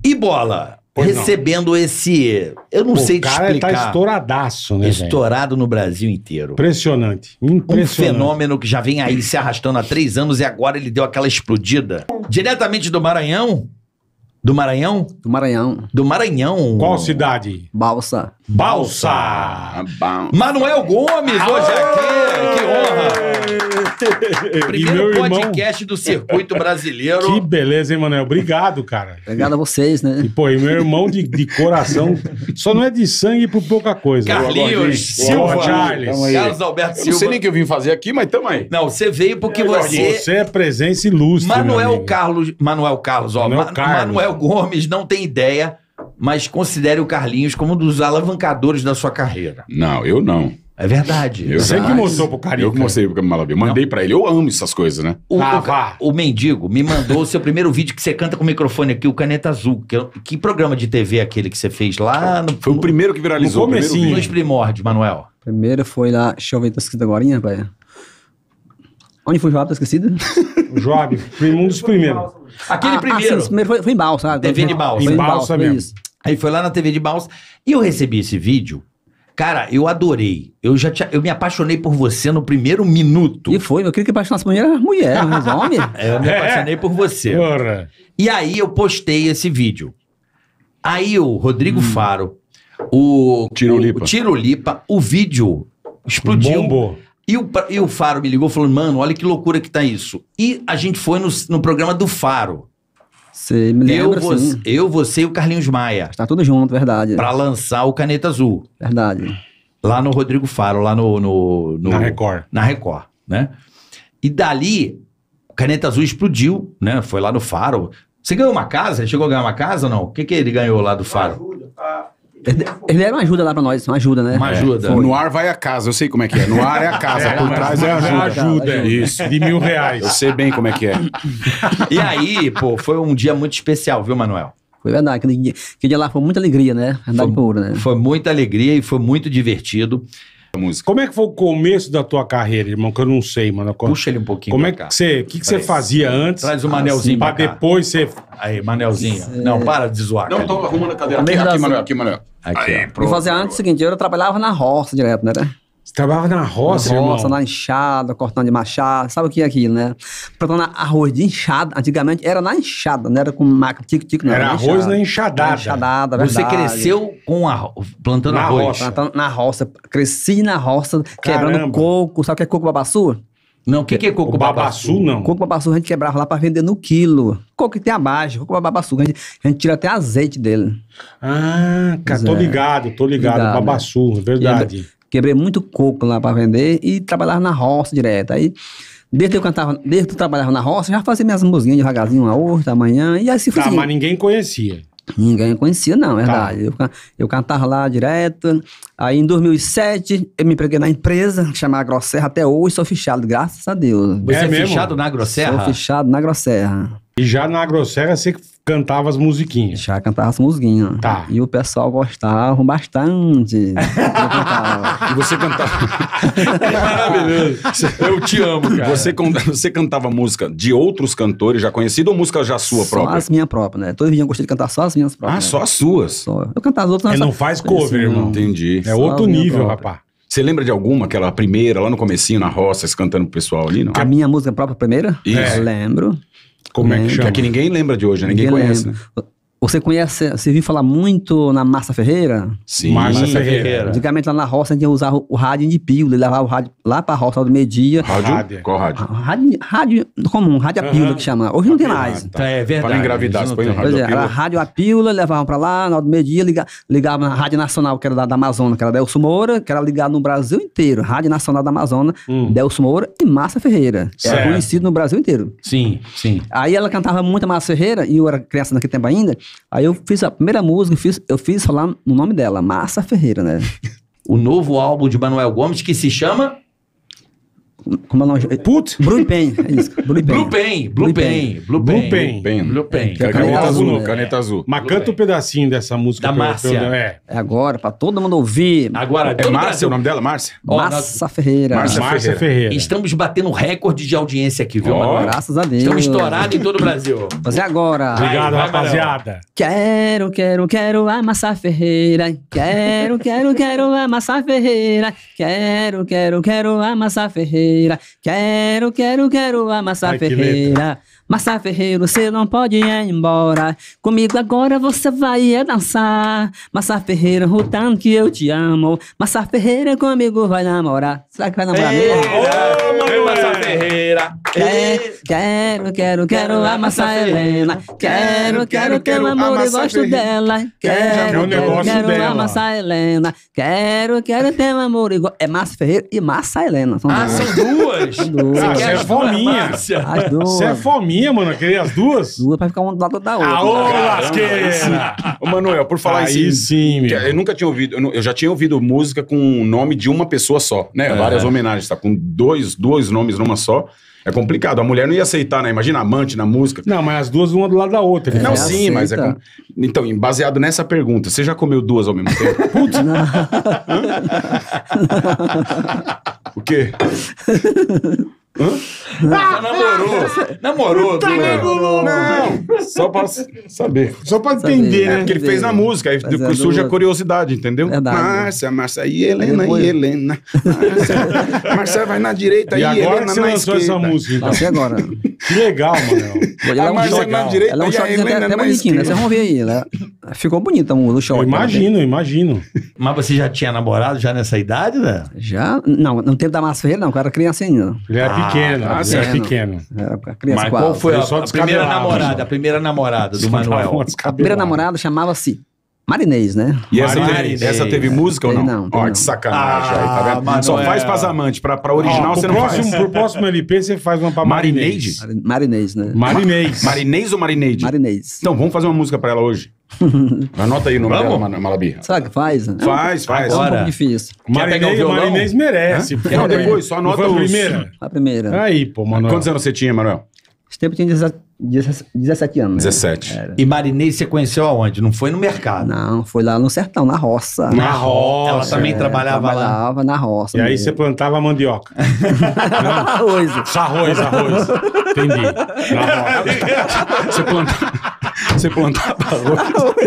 E Bola, Pois recebendo esse... Eu não sei te O cara explicar. tá estouradaço, né, velho? Estourado no Brasil inteiro. Impressionante. Um Impressionante. fenômeno que já vem aí se arrastando há 3 anos e agora ele deu aquela explodida. Diretamente do Maranhão? Do Maranhão? Do Maranhão. Do Maranhão. Qual cidade? Balsa. Balsa. Ah, bom. Manuel Gomes, hoje aqui. Que honra. E meu Primeiro irmão- podcast do circuito brasileiro. Que beleza, hein, Manuel? Obrigado, cara. Obrigado a vocês, né? E, pô, e meu irmão de coração só não é de sangue por pouca coisa. Carlinhos Silva. Silva. Charles. Tamo aí. Carlos Alberto Eu não Silva. sei nem o que eu vim fazer aqui, mas tamo aí. Não, você veio porque você... Você é presença ilustre, meu Manuel amigo. Carlos, ó. Manuel Carlos. Manuel Gomes não tem ideia, mas considere o Carlinhos como um dos alavancadores da sua carreira. Não, eu não. É verdade. Eu Você que Verdade. mostrou pro Carica. Eu que mostrei pro Malabi. Mandei pra ele. Eu amo essas coisas, né? Vá. O mendigo me mandou o seu primeiro vídeo que você canta com o microfone aqui, o Caneta Azul. Que programa de TV é aquele que você fez lá no, Foi o primeiro que viralizou. No o primeiro comecinho. nos vídeo. primórdios, Manuel? Primeiro foi lá. Deixa eu ver, tá escrito agora, pai. Onde foi o Joab, tá esquecido? O Joab, um dos primeiros. Aquele primeiro. Sim, primeiro foi em Balsa. sabe? TV de Balsa. Foi Em em Balsa Balsa mesmo. isso. Aí foi lá na TV de Balsa. E eu recebi esse vídeo. Cara, eu adorei. Eu me apaixonei por você no primeiro minuto. E foi, eu queria que apaixonasse por mim era mulher, mas homem. Eu me apaixonei por você. Porra. E aí eu postei esse vídeo. Aí o Rodrigo Faro, o Tirolipa, o vídeo explodiu. Bombou. E o Faro me ligou falando, mano, olha que loucura que tá isso. E a gente foi no programa do Faro. Você me lembra, sim. Você e o Carlinhos Maia. Tá tudo junto, verdade. Pra lançar o Caneta Azul. Verdade. Lá no Rodrigo Faro, lá no Na Record. Na Record, né? E dali, o Caneta Azul explodiu, né? Foi lá no Faro. Você ganhou uma casa? Ele chegou a ganhar uma casa ou não? O que ele ganhou lá do Faro? Ele era uma ajuda lá pra nós, uma ajuda, né? Uma ajuda. No ar vai a casa, eu sei como é que é. No ar é a casa, por trás é a ajuda. Ajuda. Isso. De R$1.000. Eu sei bem como é que é. E aí, pô, foi um dia muito especial, viu, Manuel? Foi verdade. Aquele dia lá foi muita alegria, né? Verdade pura, né? Foi muita alegria e foi muito divertido. A música. Como é que foi o começo da tua carreira, irmão? Que eu não sei, mano. Puxa ele um pouquinho Como é pra cá. que você... O que você fazia antes? Traz o Manelzinho Pra pra cá. depois você... Aí, Manelzinho. Não, para de zoar. Não, cara. tô arrumando a cadeira. Também Aqui, das- Manuel, aqui, Manuel. Aqui, Aí, ó. pronto. Eu fazia antes o seguinte, eu trabalhava na roça direto, né? Você trabalhava na roça, na irmão? roça, na enxada, cortando de machado, sabe o que é aquilo, né? Plantando arroz de enxada, antigamente era na enxada, não era com máquina, tico-tico, não. Era arroz na enxadada. Na enxadada, verdade. Você cresceu com plantando Na arroz. roça. Plantando na roça, cresci na roça, quebrando Caramba. coco, sabe o que é coco babaçu? Não, o que é coco O babaçu, não. Coco babaçu a gente quebrava lá pra vender no quilo. Coco que tem abaixo, coco babaçu, a gente tira até azeite dele. Ah, cara, tô ligado. Ligado, Babaçu, é verdade. Quebrei muito coco lá pra vender e trabalhava na roça direto. Aí, desde que eu trabalhava na roça, já fazia minhas musiquinhas devagarzinho, uma outra, amanhã, e assim foi Tá, assim. mas ninguém conhecia. Ninguém conhecia, não, é verdade. Eu cantava lá direto. Aí, em 2007, eu me empreguei na empresa, chamada Grosserra, até hoje sou fichado, graças a Deus. Você é mesmo? fechado na Grosserra? Sou fichado na Grosserra. E já na Grosserra você cantava as musiquinhas. Já cantava as musiquinhas. Tá. E o pessoal gostava bastante. Eu cantava. E você cantava. Maravilhoso. Eu te amo, cara. Você cantava música de outros cantores já conhecidos ou música já sua Só própria? as minhas próprias, né? Todo dia eu gostei de cantar só as minhas próprias. Ah, só as suas. Só. Eu cantava as outras. Ele mas não só- faz cover, Assim, irmão. Entendi. É outro Só a minha nível, própria. rapaz. Você lembra de alguma, aquela primeira, lá no comecinho, na roça, você cantando pro pessoal ali, não? A minha música própria primeira? Isso. Eu lembro. Como é que Lembro. Que chama? é que ninguém lembra de hoje, né? Ninguém conhece, né? lembra. Você conhece, você viu falar muito na Márcia Ferreira? Sim. Márcia Márcia Ferreira. Ferreira. Antigamente lá na roça a gente ia usar o rádio de pílula, ele levava o rádio lá pra roça do meio-dia. Rádio? Qual rádio? Rádio comum, rádio a pílula que chama. Hoje não tem mais. Tá. É verdade. Pra não engravidar, Isso você não põe no tem. rádio. Pois é, a pílula. era rádio a pílula, levavam pra lá, na hora do meio-dia, ligavam na Rádio Nacional, que era da Amazônia, que era Delcio Moura, que era ligado no Brasil inteiro. Rádio Nacional da Amazônia, Delcio Moura e Márcia Ferreira. Era Certo. conhecido no Brasil inteiro. Sim, sim. Aí ela cantava muito a Márcia Ferreira, e eu era criança naquele tempo ainda. Aí eu fiz a primeira música, eu fiz falar no nome dela, Márcia Ferreira, né? O novo álbum de Manuel Gomes que se chama Como é o nome? Putz. Blue Pen, é isso. Blue Pen. Blue Pen. Bem. Caneta azul, Caneta azul. Mas canta um pedacinho dessa música. Da Márcia. É. É agora, pra todo mundo ouvir. Agora, É todo Márcia Brasil. o nome dela? Márcia? Ó, Massa Ferreira. Márcia Ferreira. Estamos batendo recorde de audiência aqui, viu, Ó. Manuel? Graças a Deus. Estamos estourados em todo o Brasil. Fazer agora. Obrigado, vai, rapaziada. Quero a Massa Ferreira. Quero a Massa Ferreira. Quero a Massa Ferreira. Quero a Massa Ai, que Ferreira. Massa Ferreira, você não pode ir embora. Comigo agora você vai dançar. Massa Ferreira, o tanto que eu te amo. Massa Ferreira, comigo vai namorar. Será que vai namorar mesmo? Ô, Massa Ferreira. Quero a Massa Helena. Quero ter um amor e gosto dela. um negócio Quero a dela. Massa Helena. Quero ter um amor e gosto. É Massa Ferreira e Massa Helena. São Ah, duas. são duas? Duas. Ah, Você você quer é as duas, fominha. Márcia? As duas. Você é fominha, mano. Eu queria as duas. Duas pra ficar uma do lado da outra. Aô, lasqueira. Ô, Manuel, por falar Aí em sim, meu. eu nunca tinha ouvido, eu já tinha ouvido música com o nome de uma pessoa só, né? Várias homenagens, tá? Com dois nomes numa só. É complicado. A mulher não ia aceitar, né? Imagina amante na música. Não, mas as duas uma do lado da outra. Não, É, sim, mas é. aceita. Então, baseado nessa pergunta, você já comeu duas ao mesmo tempo? Putz! O quê? Já namorou. Namorou. Não! Só pra saber. Só pra Saber. entender, É né? porque ele fez na música, aí Mas é surge a duas. curiosidade, entendeu? Verdade. Márcia e Helena, Depois- e Helena. Márcia vai na direita E e agora que Helena você na lançou essa esquerda. música, então. Nossa, e agora? Que legal, Manel. Ela é A um Márcia short. na direita Ela é um e a shortzinho até, Helena até na bonitinho, né? esquerda. Vocês vão ver aí. Ela ficou bonita o short. Eu imagino. Mas você já tinha namorado já nessa idade, né? Já? Não, no tempo da Massa Ferreira, não. Eu era criança ainda. Ele era pequeno, ele era pequeno. Era criança Mas quase. qual foi Eu a só primeira descabelava, namorada? só. A primeira namorada do Só dava Manuel. uma A descabelada. primeira namorada chamava-se Marinês, né? E essa Marinês. teve música ou não? Tem não, tem Ó, não. que sacanagem aí, tá vendo? Manuel. Só faz pras amantes, pra original Ó, você não faz. Pro próximo LP você faz uma pra Marineide? Marinês. Marinês, né? Marinês. Marinês ou Marineide? Marinês. Então, vamos fazer uma música pra ela hoje. Anota aí o nome Vamos? dela, Malabi. Sabe o que faz? Faz. É um Agora. pouco difícil. Quer pegar o violão? Marinês merece. porque Não, foi- depois, só não anota foi a os- primeira. A primeira. Aí, pô, Manuel. Quantos anos você tinha, Manuel? Esse tempo tinha 17 anos. né? 17. E Marinês você conheceu aonde? Não foi no mercado? Não, foi lá no sertão, na roça. Na roça. Ela também trabalhava lá. Trabalhava na roça. E aí mesmo. você plantava mandioca. Arroz. Arroz. Entendi. Na roça. Você plantava arroz.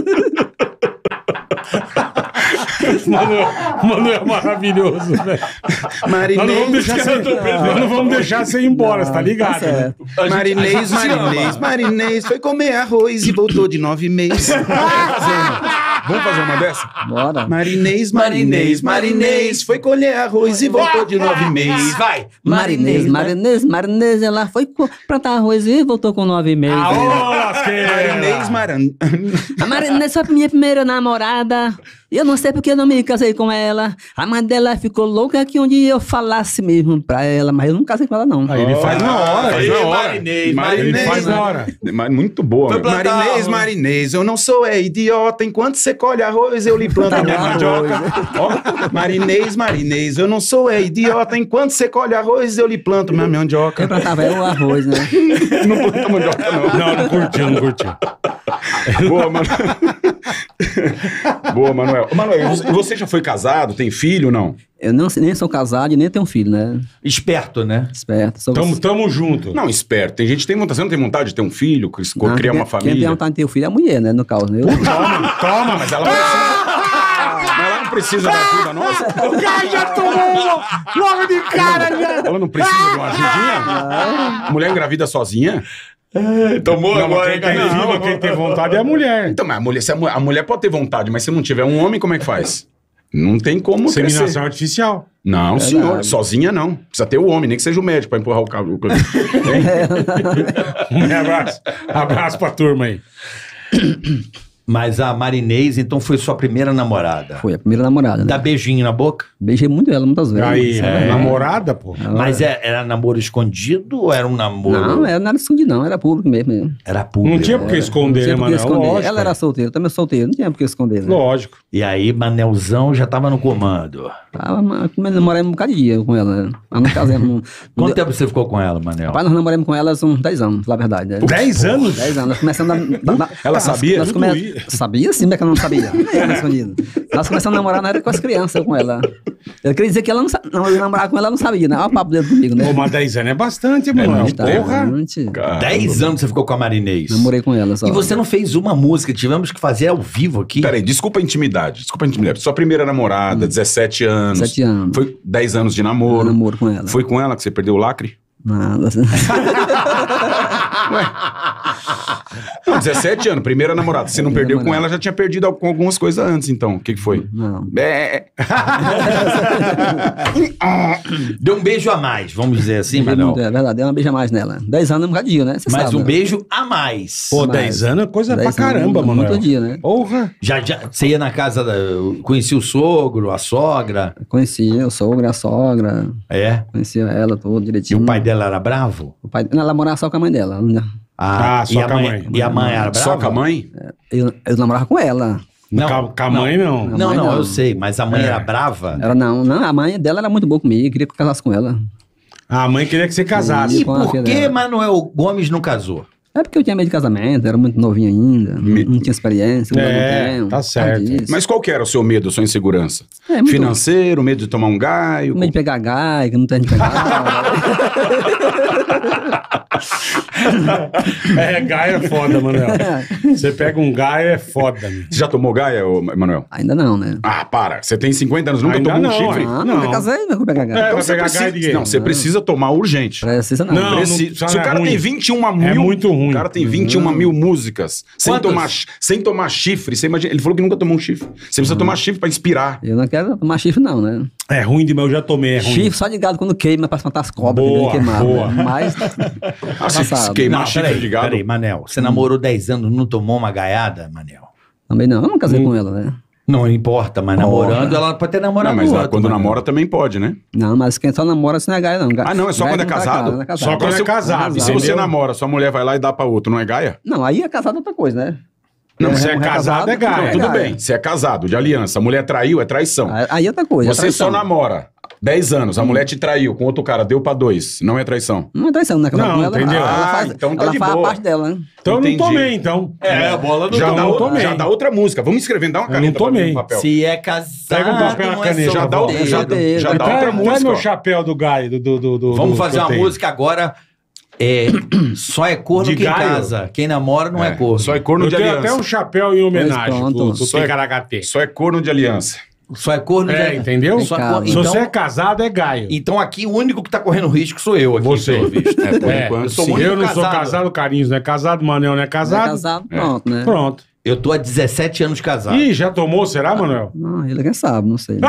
Manuel é maravilhoso, velho. Nós não vamos deixar você ir embora, você tá ligado? Tá certo. Né? Marinês foi comer arroz e voltou de 9 meses. Vamos fazer uma dessa? Bora. Marinês foi colher arroz e voltou de 9 meses. Vai! Marinês, ela foi plantar arroz e voltou com 9 meses. Aô, lasqueira! A Marinês foi minha primeira namorada. E eu não sei porque eu não me casei com ela. A mãe dela ficou louca que um dia eu falasse mesmo pra ela, mas eu não casei com ela, não. Aí ele faz na hora. Aí, faz na hora. Marinês. Ele faz na hora. Muito boa. Foi meu. plantar arroz. Marinês, eu não sou idiota. Enquanto você colhe arroz, eu lhe planto a minha mandioca. Ó, Marinês, eu não sou idiota. Enquanto você colhe arroz, eu lhe planto minha mandioca. Eu plantava o arroz, né? Não planta mandioca, não. Não curtiu. Boa, mano. Boa, Manuel. Manuel, e você já foi casado? Tem filho, não? Eu não, nem sou casado e nem tenho filho, né? Esperto, né? Esperto. Sou Tamo junto. Não, esperto. Tem gente que tem vontade. Você não tem vontade de ter um filho, Não, criar uma Quem tem família? vontade de ter filho é a mulher, né? No caso. Eu, Toma, mas ela precisa. Mas ela não precisa da ajuda nossa? O cara já tomou logo de cara, já. Ela não precisa de uma ajudinha? Mulher engravida sozinha? Tomou Não, mas quem tem filho, quem tem vontade é a mulher. Então, mas a mulher pode ter vontade, mas se não tiver um homem, como é que faz? Não tem como Inseminação crescer. artificial. Não, senhor. Sozinha não. Precisa ter o homem, nem que seja o médico pra empurrar o carro. Abraço pra turma aí. Mas a Marinês, então, foi sua primeira namorada. foi a primeira namorada, né? Dá beijinho na boca? Beijei muito ela, muitas vezes. Aí, namorada, pô. Mas era namoro escondido ou era um namoro? Não, ela não era escondido, não. Era público mesmo. Era público. Não tinha por que esconder, né, Não tinha por que Manuel? esconder. Lógico. Ela era solteira, eu também sou solteiro. Não tinha por que esconder, né? Lógico. E aí, Manelzão já tava no comando. Nós namoramos um bocado de dia com ela, né? Nós não casamos. Quanto tempo você ficou com ela, Manel? Rapaz, nós namoramos com ela há uns 10 anos, pra falar a verdade. Né? 10 anos? 10 anos. Nós começamos a... Ela sabia? Nós sabia sim, mas que ela não sabia. Não, escondido. Nós começamos a namorar na época com as crianças com ela. Eu queria dizer que ela não namorar com ela, não sabia, né? Olha o papo dele comigo, né? Pô, mas 10 anos é bastante, mano. Porra. 10 anos você ficou com a Marinês. Namorei com ela só. E você não fez uma música, tivemos que fazer ao vivo aqui. Peraí, desculpa a intimidade. Sua primeira namorada, 17 anos. 17 anos. Foi 10 anos de Eu namoro. namoro com ela. Foi com ela que você perdeu o lacre? Nada. Não, 17 anos, primeira namorada. Você não perdeu com ela, já tinha perdido com algumas coisas antes, então. O que foi? Não. Deu um beijo a mais, vamos dizer assim, Manel. É verdade, deu uma beija mais nela. 10 anos é um bocadinho, né? Você Mas sabe, um né? beijo a mais. Pô, Mas 10 anos é coisa 10 pra caramba, anos, mano. muito dia, né? Porra. Já, você ia na casa, conhecia o sogro, a sogra. Conhecia o sogro, a sogra, É. conhecia ela toda E direitinho. o pai dela era bravo? O pai, ela morava só com a mãe dela. e Só a com a mãe. mãe. E a mãe era brava? Só com a mãe? Eu namorava com ela. Não, Com a mãe, não. Não, mãe não, não. eu sei, mas a mãe era brava? Ela não, a mãe dela era muito boa comigo, queria que eu casasse com ela. A mãe queria que você casasse. E com a por filha que dela. Manuel Gomes não casou? É porque eu tinha medo de casamento, era muito novinho ainda, não tinha experiência. Não tenho, tá por causa certo. disso. Mas qual que era o seu medo, a sua insegurança? Muito- Financeiro, medo de tomar um gaio? Medo de pegar gai, que não tem de pegar. Gaio é foda, Manuel. Você pega um gaio, é foda, meu. Você já tomou gaia, Emanuel? Ainda não, né? Ah, para. Você tem 50 anos, nunca Ainda tomou um não, chifre? Ah, não. nunca casei, não vou pegar gai. Vai você pegar precisa, gaia de quê? não, você precisa tomar urgente. Precisa não. Não, Se só o é cara ruim. tem 21 mil... É muito ruim. O cara tem 21 mil músicas. Quantas? Sem tomar chifre. Você imagina, ele falou que nunca tomou um chifre. Você precisa tomar chifre pra inspirar. Eu não quero tomar chifre não, né? É ruim demais, eu já tomei, é ruim. Chifre só de gado quando queima pra espantar as cobras, Boa, entendeu? Queimar, boa. né? Mas Se passado. queimar Não, chifre de gado... peraí, Manel. Você namorou 10 anos, não tomou uma gaiada, Manel? também não, eu não casei com ela, né? Não importa, mas namorando, ela pode ter namorado Não, mas outro, quando Manel. namora também pode, né? Não, mas quem só namora se não é gaia, não. Ah, não, é só Gaia quando é não tá casado? não é Só quando é casado, E se você entendeu? namora, sua mulher vai lá e dá pra outro, não é gaia? Não, aí é casado é outra coisa, né? Não, se é um casado, é gaia. Não, tudo bem. Se é casado, de aliança, a mulher traiu, é traição. Aí é outra coisa. é Você traição. só namora 10 anos, a mulher te traiu com outro cara, deu pra 2, não é traição. Não é traição, né? Casado Não, com ela, entendeu? ela Ah, faz, então tá ela de faz boa. a parte dela, né? Então eu não Entendi. tomei, então. É, a bola Já dá, não tomei. já dá outra música. Vamos escrevendo, dá uma Eu caneta não pra mim tomei. no papel. Se é casado, Pega um papel na não é caneta, só Já dá, solteiro. já dá outra Traz música. meu ó. chapéu do gaio, do Vamos do fazer uma que eu tenho. música agora. Só é corno De quem gaio? casa. Quem namora não é corno. Só é corno Eu de tenho aliança. até um chapéu em homenagem Pois pronto. pro Só é- Ticaracatê. Só é corno de aliança. Só é corno É, de... entendeu? Só é Cara, corno. Se Então, você é casado, é gaio. então aqui o único que tá correndo risco sou eu aqui, Você. pelo visto. Por É, enquanto, eu sou sim. muito Eu não sou casado. casado, Carinhos não é casado, Manel não é Não é casado. casado, pronto, né? Pronto. Eu tô há 17 anos casado. Ih, já tomou, será, Manuel? Não, ele quem sabe, não sei.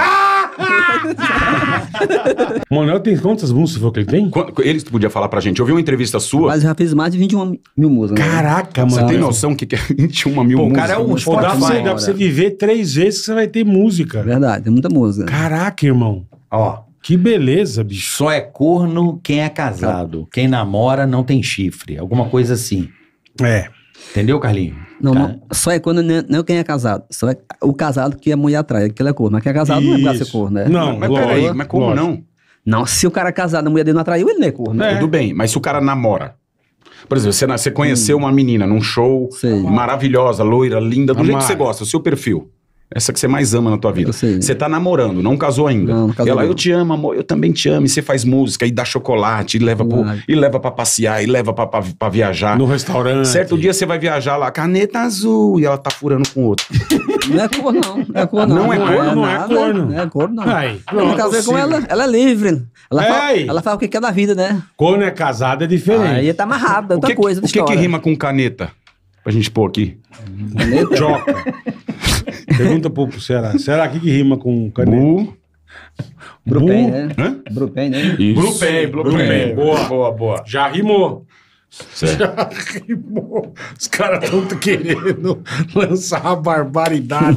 Manuel tem quantas músicas foi que ele tem? Ele podia falar pra gente. Eu vi uma entrevista sua. Mas eu já fiz mais de 21 mil músicas. Né? Caraca, Você mano. tem noção que é 21 mil Pô, o músicas? cara é um Pô, dá Spotify. pra você viver 3 vezes que você vai ter música. Verdade, tem muita música. Caraca, irmão. Ó, Que beleza, bicho. só é corno quem é casado. Quem namora não tem chifre. Alguma coisa assim. É. Entendeu, Carlinhos? Não, Cara, não, só é quando não quem é casado. Só é o casado que a mulher atrai, que ele é corno. Mas quem é casado não é pra ser Isso. corno, né? Não, Mas lógico, peraí, mas como lógico. não? Não, se o cara é casado, a mulher dele não atraiu, ele não é corno. É. Tudo bem, mas se o cara namora. Por exemplo, você conheceu uma menina num show Sei. maravilhosa, loira, linda, do jeito que Amara. você gosta, o seu perfil. Essa que você mais ama na tua vida. Eu sei. Você tá namorando, não casou ainda. Não casou E ela, não. eu te amo, amor, eu também te amo. E você faz música, e dá chocolate, e leva, Verdade. e leva pra passear, e leva pra viajar. No restaurante. Certo dia você vai viajar lá, caneta azul, e ela tá furando com outro. Não é corno, não. Não é corno, Não é corno, não é nada, corno. Não é corno, não. Aí, Eu não casei com possível. ela é livre. Ei. Ela faz o que quer da vida, né? Quando é casado é diferente. Aí tá amarrado, é outra coisa. O que rima com caneta? Pra gente pôr aqui. Joca. Pergunta pro Será. Será que rima com caneta? Bu. Brupen, Bu. né? Hã? Brupen, né? Bluepen. Boa. Boa, boa. Já rimou. Certo. Já rimou. Os caras estão querendo lançar uma barbaridade.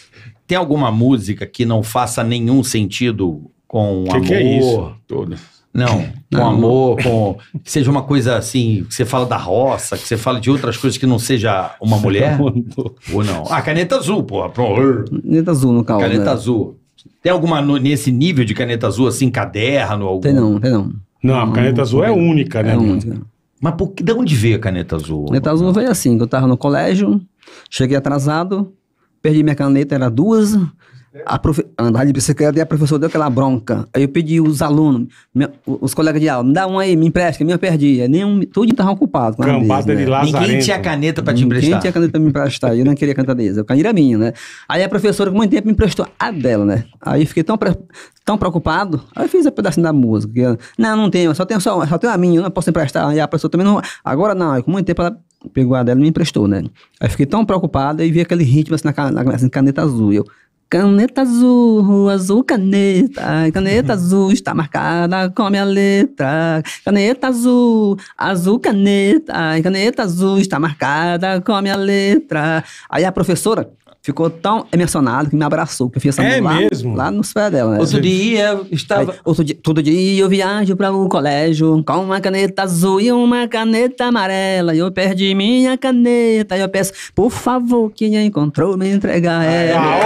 Tem alguma música que não faça nenhum sentido com amor? Que é isso? Todas. Não, com Não. amor, com... Que seja uma coisa assim, que você fala da roça, que você fala de outras coisas que não seja uma mulher? Ou não? Ah, caneta azul, porra. Caneta azul no carro. Caneta né? azul. Tem alguma nesse nível de caneta azul, assim, caderno? Algum? Tem não. Não, a caneta azul é única, né? É meu? única. Mas de onde veio a caneta azul? Caneta azul veio assim, que eu tava no colégio, cheguei atrasado, perdi minha caneta, era 2. Andava de bicicleta e a professora deu aquela bronca. Aí eu pedi os alunos, os colegas de aula, me dá um aí, me empresta, que a minha eu perdi. Tudo estava ocupado. Cambada de lazarento. Ninguém tinha caneta pra te emprestar. Ninguém tinha caneta pra me emprestar, eu não queria caneta deles, a caneta era minha, né? Aí a professora, com muito tempo, me emprestou a dela, né? Aí eu fiquei tão preocupado, aí eu fiz um pedacinho da música. Não tenho, só tenho a minha, eu não posso emprestar. Aí a professora também não, agora não, aí com muito tempo ela pegou a dela e me emprestou, né? Aí eu fiquei tão preocupado, aí vi aquele ritmo assim na caneta azul, e eu... Caneta azul, azul caneta azul está marcada com a minha letra. Caneta azul, azul caneta azul está marcada com a minha letra. Aí a professora ficou tão emocionada que me abraçou, que eu fiz essa mesmo? lá nos pés dela. Né? Outro dia eu estava... Aí, todo dia eu viajo para o colégio com uma caneta azul e uma caneta amarela. E eu perdi minha caneta. E eu peço, por favor, quem a encontrou me entregar ela.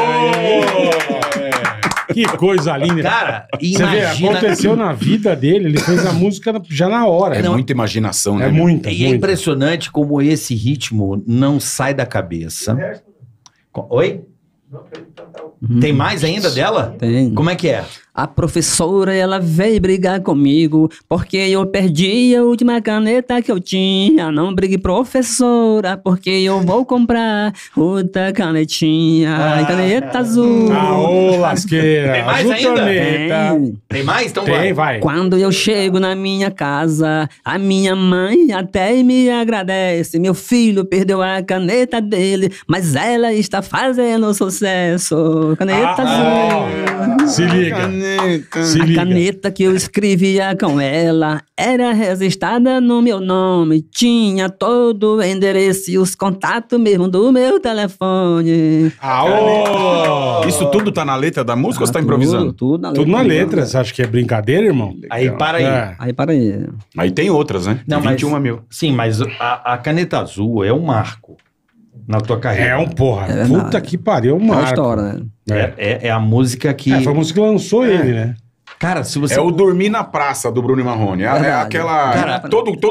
Que coisa linda. Cara, Você vê, imagina... aconteceu na vida dele, ele fez a música já na hora. É muita imaginação, né? É meu? muita, E é impressionante como esse ritmo não sai da cabeça. Oi? Tem mais ainda dela? Tem. Como é que é? A professora, ela veio brigar comigo porque eu perdi a última caneta que eu tinha. Não brigue, professora, porque eu vou comprar outra canetinha. Caneta azul. Ô, lasqueira. Tem mais Azul ainda? caneta. Tem mais? Então Tem, vai. Quando eu chego na minha casa, a minha mãe até me agradece. Meu filho perdeu a caneta dele, mas ela está fazendo sucesso. Caneta azul. Se liga. Se A liga. caneta que eu escrevia com ela era registrada no meu nome. Tinha todo o endereço e os contatos mesmo do meu telefone. Isso tudo tá na letra da música ou você tá improvisando? Tudo na letra. Tudo na letra. Você acha que é brincadeira, irmão? Aí, para aí. É. Aí, para aí. Aí tem outras, né? Não, Tem 21 mil. Sim, mas a caneta azul é um marco na tua carreira. É um porra. É verdade. Puta que pariu, É uma Marco. história, né? É a música que... Foi a música que lançou ele, né? Cara, se você... É o Dormir na Praça, do Bruno e Marrone. É Verdade. aquela... Cara,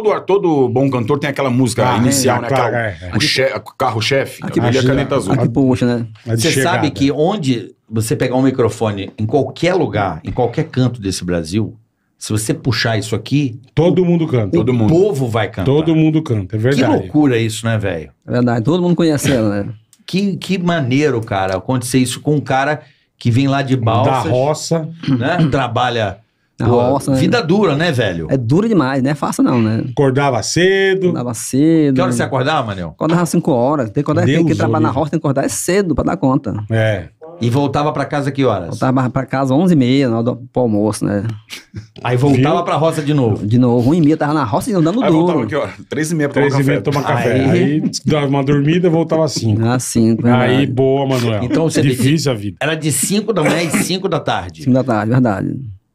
todo bom cantor tem aquela música inicial, né? claro, Aquela- o carro-chefe. Aqui Aquele é a puxa. caneta azul. Aqui puxa, né? A de Você chegada. sabe que onde você pegar um microfone, em qualquer lugar, em qualquer canto desse Brasil, se você puxar isso aqui, Todo mundo canta. Todo o mundo. povo vai cantar. Todo mundo canta, é Que verdade. loucura isso, né, velho? É verdade. Todo mundo conhece ela, né? Que maneiro, cara, acontecer isso com um cara que vem lá de Da Balsas, roça. né? Trabalha... Na pô, roça, né? vida dura, né, velho? É duro demais, não é fácil não, né? Acordava cedo. Acordava cedo. Que hora você acordava, Manel? Acordava às 5 horas. Tem que acordar, Deus quem trabalha na o roça tem que acordar cedo pra dar conta. É. E voltava pra casa que horas? Voltava pra casa 11h30, na hora pro almoço, né? Aí voltava Viu? pra roça de novo. De novo, 1h30, tava na roça e andando Aí voltava duro. aqui, ó. 3h30 pra tomar 3h30 café. toma café. Aí- Aí dava uma dormida, voltava às 5. Assim, Aí, boa, Manuel. Então você Difícil a vida. Era de 5 da manhã às 5 da tarde. 5 da tarde, verdade.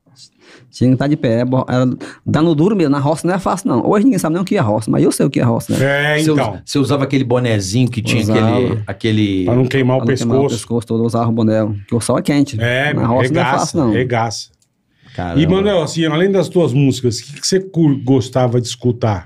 Tinha que estar de pé, era dando duro mesmo. Na roça não é fácil, não. Hoje ninguém sabe nem o que é roça, mas eu sei o que é roça, né? É, Você, então. você usava aquele bonezinho que tinha Usava. aquele... Pra não queimar o Pra não queimar o pescoço. pescoço todo, eu usava o boné, porque o sol é quente. É, na roça não é regaça, fácil, não. regaça. Caramba. E, Manuel, assim, além das tuas músicas, o que você gostava de escutar?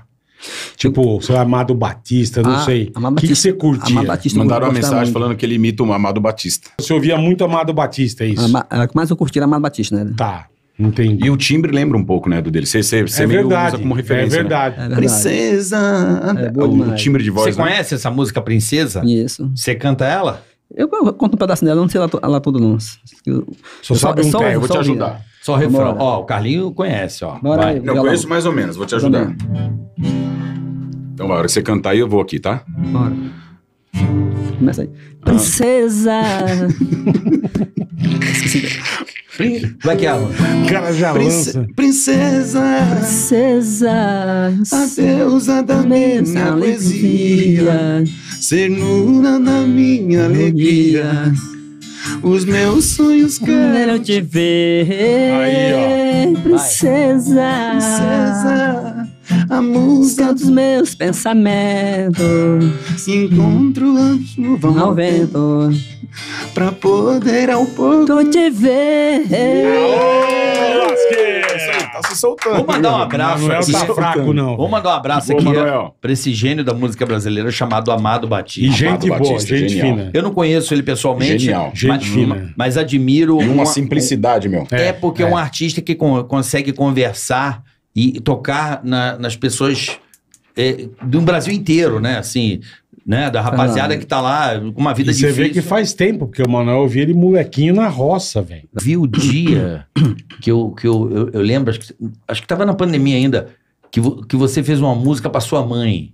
Tipo, sei lá, Amado Batista, não sei. Amado O que Batista. você curtia? Amado Batista, Mandaram eu uma gostava mensagem muito. falando que ele imita o Amado Batista. Você ouvia muito Amado Batista, é isso? A que mais eu curti era Amado Batista, né? Tá, entendi. E o timbre lembra um pouco, né, do dele. Você É meio verdade, usa como é referência, verdade. É né? verdade. Princesa... É boa o demais. timbre de voz, Você né? conhece essa música Princesa? Isso. Você canta ela? Eu conto um pedacinho dela, eu não sei ela toda, não. Só sabe um Eu vou te ajudar. Só o refrão. Vambora. Ó, o Carlinho conhece, ó. Bora Vai. aí. Não, eu Violão. conheço mais ou menos, vou te ajudar. Então, na hora que você cantar aí, eu vou aqui, tá? Bora. Começa aí. Princesa. Esqueci. Vai que é, Alan. O cara já lança. Princesa, Princesa. a deusa da minha poesia, cernura da minha alegria. Os meus sonhos Quero te ver, Aí, princesa, a música dos meus pensamentos se encontro ao vento. pra poder ao pouco. Tô te ver. Tá se soltando. Vou mandar um abraço Manuel aqui. tá fraco, não. Vou mandar um abraço Boa, aqui Manuel. pra esse gênio da música brasileira chamado Amado E Batista. gente Amado boa, Batista, gente genial. fina. Eu não conheço ele pessoalmente, Genial. Gente mas, fina. mas admiro E uma simplicidade, meu. É porque é um artista que consegue conversar e tocar nas pessoas do Brasil inteiro, né? Assim, né? Da rapaziada que tá lá com uma vida E você difícil. vê que faz tempo, porque o Manuel eu vi ele molequinho na roça, velho. Vi o dia que eu lembro, acho que tava na pandemia ainda, que você fez uma música pra sua mãe,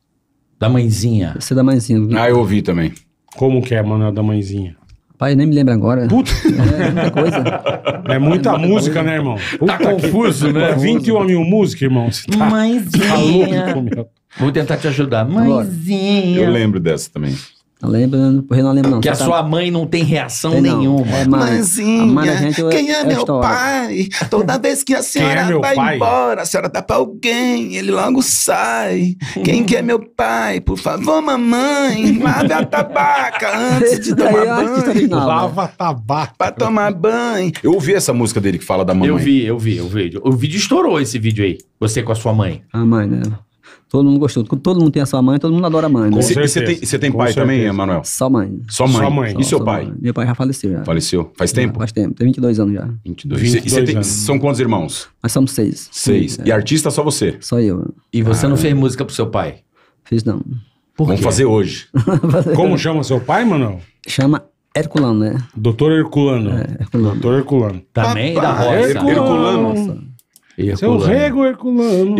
da mãezinha. Você da mãezinha. Ah, eu ouvi também. Como que é, Manuel da mãezinha? Pai, nem me lembro agora. Puta, É muita coisa. é muita música, né, irmão? Puta confuso, né? 21 mil músicas, irmão. Você tá Mãezinha. louco, meu. Vou tentar te ajudar. Agora. Mãezinha. Eu lembro dessa também. Não lembro, porque não lembro não. Que a Você sua mãe não tem reação Tem não. nenhuma. É, mãe, a mãe da gente quem é a meu história. pai? Toda vez que a senhora meu vai pai? embora, a senhora dá pra alguém, ele logo sai. Quem que é meu pai? Por favor, mamãe, lave a tabaca antes de Esse daí tomar é o artista banho. original. Lava tabaco. Pra tomar banho. Eu ouvi essa música dele que fala da mamãe. Eu vi o vídeo. O vídeo estourou esse vídeo aí. Você com a sua mãe. A mãe, né? Todo mundo gostou. Todo mundo tem a sua mãe, todo mundo adora a mãe, né? Com Você certeza. tem Com pai certeza. também, Emanuel? Só mãe. Só mãe. Só mãe. E seu Só pai? mãe. Meu pai já faleceu já. Faleceu? Faz tempo? Faz tempo. Tem 22 anos já. 22. 22 anos. São quantos irmãos? Nós somos 6. 6. E artista só você? Só eu. E você não fez música pro seu pai? Fiz não. Por Vamos quê? fazer hoje. Como chama seu pai, Manuel? Chama Herculano, né? Doutor Herculano. Herculano. Doutor Herculano. Também da roça. Herculano. Seu rego Herculano.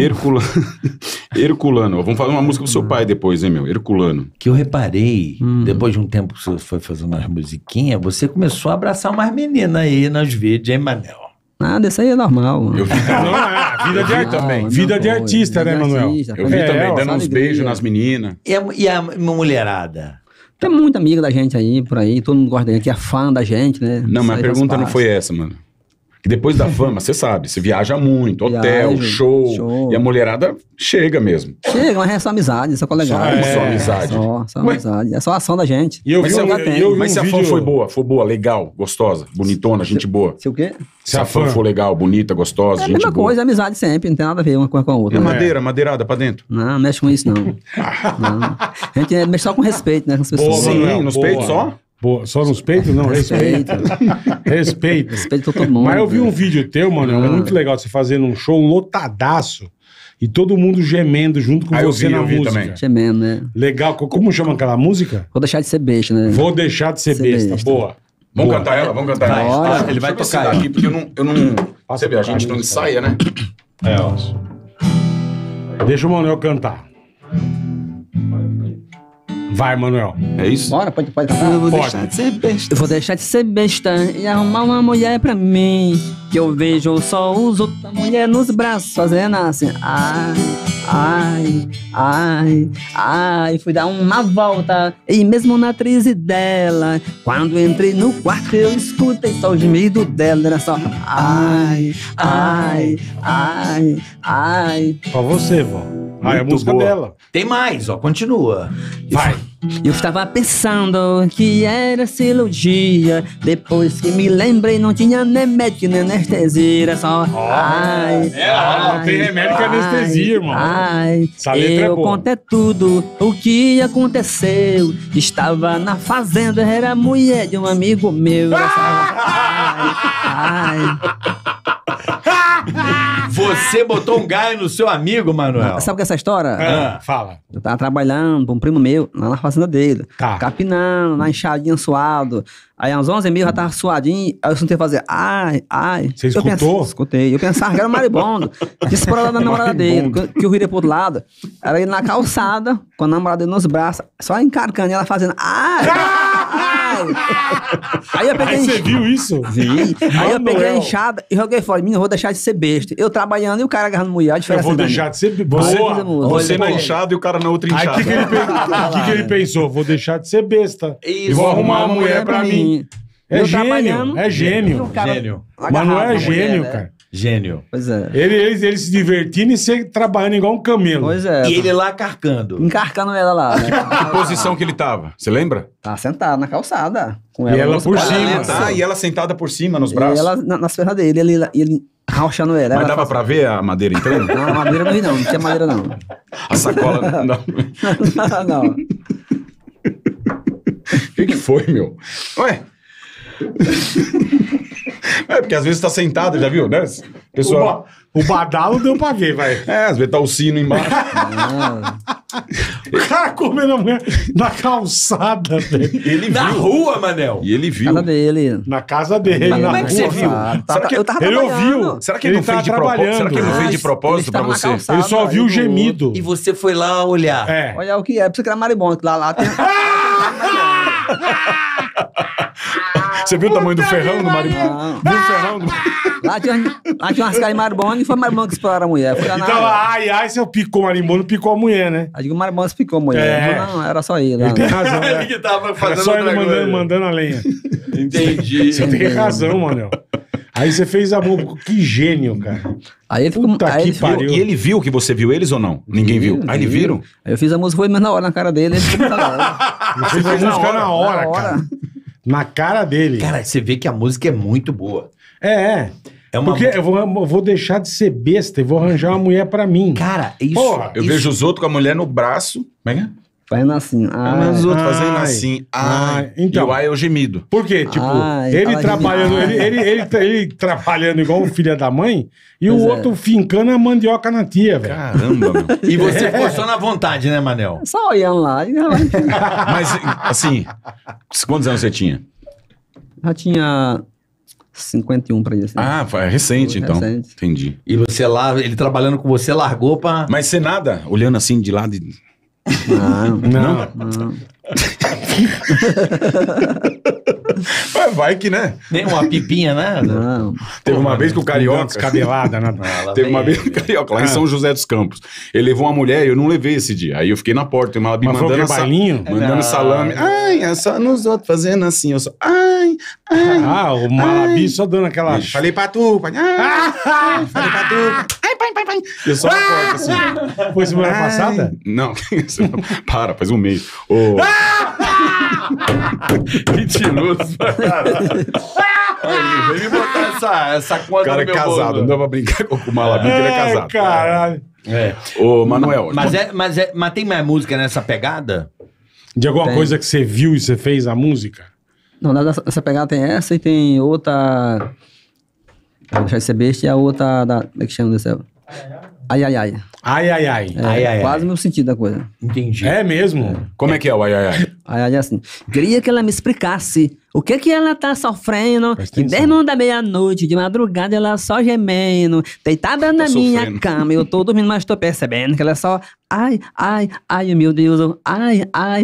Herculano. Vamos fazer uma música pro seu pai depois, hein, meu? Herculano. Que eu reparei, depois de um tempo que você foi fazendo umas musiquinhas, você começou a abraçar umas meninas aí nos vídeos, hein, Manel? Nada, isso aí é normal. Eu vi Não, também. é, vida de Não, artista. não Vida de foi. artista, né, Vida de Manuel? artista. Eu vi É, também, ó, dando só uns alegria. beijos nas meninas. E a mulherada? Tem muita amiga da gente aí, por aí. Todo mundo gosta da gente, que é fã da gente, né? Não, Isso mas a aí pergunta faz não parte. foi essa, mano. Que depois da fama, você sabe, você viaja muito, hotel, Viajo, show, show. e a mulherada chega mesmo. Chega, mas é só amizade, só colegal. Só amizade. Só Ué? amizade. É só a ação da gente. E eu Mas vi, se um, ela tem. eu vi Mas um se a fã vídeo... foi boa, legal, gostosa, bonitona, gente boa. Se o quê? Se a fã for legal, bonita, gostosa, É a gente mesma boa. coisa, amizade sempre, não tem nada a ver uma coisa com a E outra. a né? madeira, madeirada pra dentro. Não, mexe com isso, não. Não. A gente mexe só com respeito, né? Com as pessoas. Boa, Sim, Manuel, nos boa. peitos só? Boa. Só nos peitos? Não, respeito. Respeito. Respeito todo mundo. Mas eu vi um vídeo teu, mano, é muito legal você fazendo um show lotadaço e todo mundo gemendo junto com Eu você vi, na eu vi música. também. Gemendo, né? Legal. Como chama aquela música? Vou deixar de ser besta, né? Vou deixar de ser Ser besta. besta. Boa. Vamos Boa. cantar ela, vamos cantar Vai, ela. ele vai Deixa eu tocar ver se dá aqui, porque eu não... Você vê, a gente não ensaia, né? É, ó. Deixa o Manuel cantar. Vai, Manuel. É isso? Bora, pode cantar. Eu vou Pode. deixar de ser besta. Eu vou deixar de ser besta e arrumar uma mulher pra mim. Que eu vejo só os outros, a mulher nos braços, fazendo assim. Ai. Fui dar uma volta e mesmo na crise dela. Quando entrei no quarto, eu escutei só o gemido dela. Era só ai. Pra você, vó. Ah, é a Muito música boa. dela. Tem mais, ó, continua. Vai. Eu estava pensando que era cirurgia. Depois que me lembrei, não tinha nem médico nem anestesia. Era só não tem remédio que anestesia, irmão. Essa letra é eu boa. contei tudo o que aconteceu. Estava na fazenda, era mulher de um amigo meu. Era só, Você botou um gaio no seu amigo, Manuel? Sabe o que é essa história? Fala. Eu tava trabalhando pra um primo meu, lá na fazenda dele. Tá. Capinando, na enxadinha, suado. Aí, às 11h30, eu já tava suadinho. Aí eu sentei fazer ai. Você Eu escutou? Escutei. Eu pensava que era um maribondo. Disse pra ela da namorada dele, que eu virei pro outro lado. Era ele na calçada, com a namorada dele nos braços, só encarcando e ela fazendo ai. Aí eu peguei. Aí você viu isso? Vi. Aí eu peguei a Manuel. enxada e joguei fora. Menino, eu vou deixar de ser besta. Eu trabalhando e o cara agarrando mulher. A Eu diferença vou grande. deixar de ser... Aí Boa. fizemos- Você na Olha, enxada e o cara na outra Aí o enxada. que ele pensou? Vou deixar de ser besta. Isso. E vou arrumar uma mulher pra mim. É Eu gênio, trabalhando, é gênio. e o cara Gênio. agarrado Manoel é com a mulher, gênio, né? cara. Gênio. Pois é. Ele se divertindo e você trabalhando igual um camelo. Pois é. E ele lá carcando. Encarcando ela lá, né? Que posição que ele tava? Você lembra? Tá sentado na calçada. Com E ela nos por braços. cima. Ah, e ela sentada por cima nos E braços. ela nas pernas dele, ele rauchando ela. Mas Ela dava pra ver a madeira entrando? Não, madeira não vi não tinha madeira não. A sacola. Não. Não. O que foi, meu? Ué? É, porque às vezes tá sentado, já viu, né? Pessoal. O badalo deu pra ver, vai. É, às vezes tá o sino embaixo. O cara comendo a mulher na calçada, velho. Ele Na viu. rua, Manel. E ele viu. Casa dele. Na casa dele. Mas na como é que rua. você viu? Será que Eu tava Ele trabalhando. ouviu. Será que ele não tava fez de propósito? trabalhando. Será que ele não fez de Eles propósito pra estavam na você? calçada, Ele só viu o aí do gemido. E você foi lá olhar. É. Olha o que é, pra você criar maribondo, que lá tem... Você viu o tamanho do ferrão do marido? Não. Viu o ferrão do Lá tinha umas caras de maribondo e foi maribondo que exploraram a mulher. Foi lá Então, ai, se eu picou o marimbondo, picou a mulher, né? Aí digo, o maribondo explicou a mulher. É. Não, era só ele. Ele tem razão, Ele né? que tava Era fazendo só ele outra coisa. mandando a lenha. Entendi. Você tem razão, Manel. Aí você fez a música. Que gênio, cara. Aí ele ficou... Puta aí que ele ficou- pariu. E ele viu que você viu eles ou não? Ninguém viu. Ah, eles viram? Aí eu fiz a música, foi mesmo na hora, na cara dele. Ele ficou muito alegre. Ele fez a música na hora, cara. Na cara dele. Cara, você vê que a música é muito boa. É. É uma Porque eu vou deixar de ser besta e vou arranjar uma mulher pra mim. Cara, isso... Porra, Eu isso- vejo os outros com a mulher no braço. Como é que é? Fazendo assim. Mas os outros ai, fazendo assim. ai. Ai. Então. E o ai é o gemido. Por quê? Tipo, Ai, ele fala trabalhando, de- ele trabalhando igual um filho da mãe e Pois o é. outro fincando a mandioca na tia, velho. Caramba, meu. E você ficou só na vontade, né, Manel? Só olhando lá. E Mas, assim, quantos anos você tinha? já tinha 51 pra isso. Ah, foi recente, então. Recente. Entendi. E você lá, ele trabalhando com você, largou pra... Mas você nada, olhando assim de lado e... Não. Vai que, né? Nem uma pipinha, né? Não. Teve uma vez que o Carioca... Descabelada, nada. Ela Teve uma vem- vez que o Carioca, lá em São José dos Campos. Ele levou uma mulher e eu não levei esse dia. Aí eu fiquei na porta, uma Mas foi o que, bailinho? mandando Não. salame. Ai, é só nos outros fazendo assim. Eu só... Ai. Ah, o Malabi só dando aquela... Falei pra tu, pai. Falei pra tu. Ai, pai. Eu só na porta assim. Foi semana passada? Não, para, faz um mês. Ô, Mentiroso, cara. Vem me botar essa o conta cara é no meu casado, bolo. não dá pra brincar com o Malabi, que ele é casado. Caralho. É. Ô, Manuel. Mas tem mais música nessa pegada? De alguma Tem. coisa que você viu e você fez a música? Não, nessa pegada tem essa e tem outra. Vou deixar de ser besta e a outra da. Como é que chama desse? Ai. Ai. É, Ai. quase o meu sentido da coisa. Entendi. É mesmo? Como é que é o ai, ai, ai? Ai é assim. Queria que ela me explicasse o que ela tá sofrendo. Presta Que atenção. desde da meia-noite, de madrugada, ela só gemendo. Deitada na minha sofrendo. cama. Eu tô dormindo, mas tô percebendo que ela é só. Ai, meu Deus. Ai,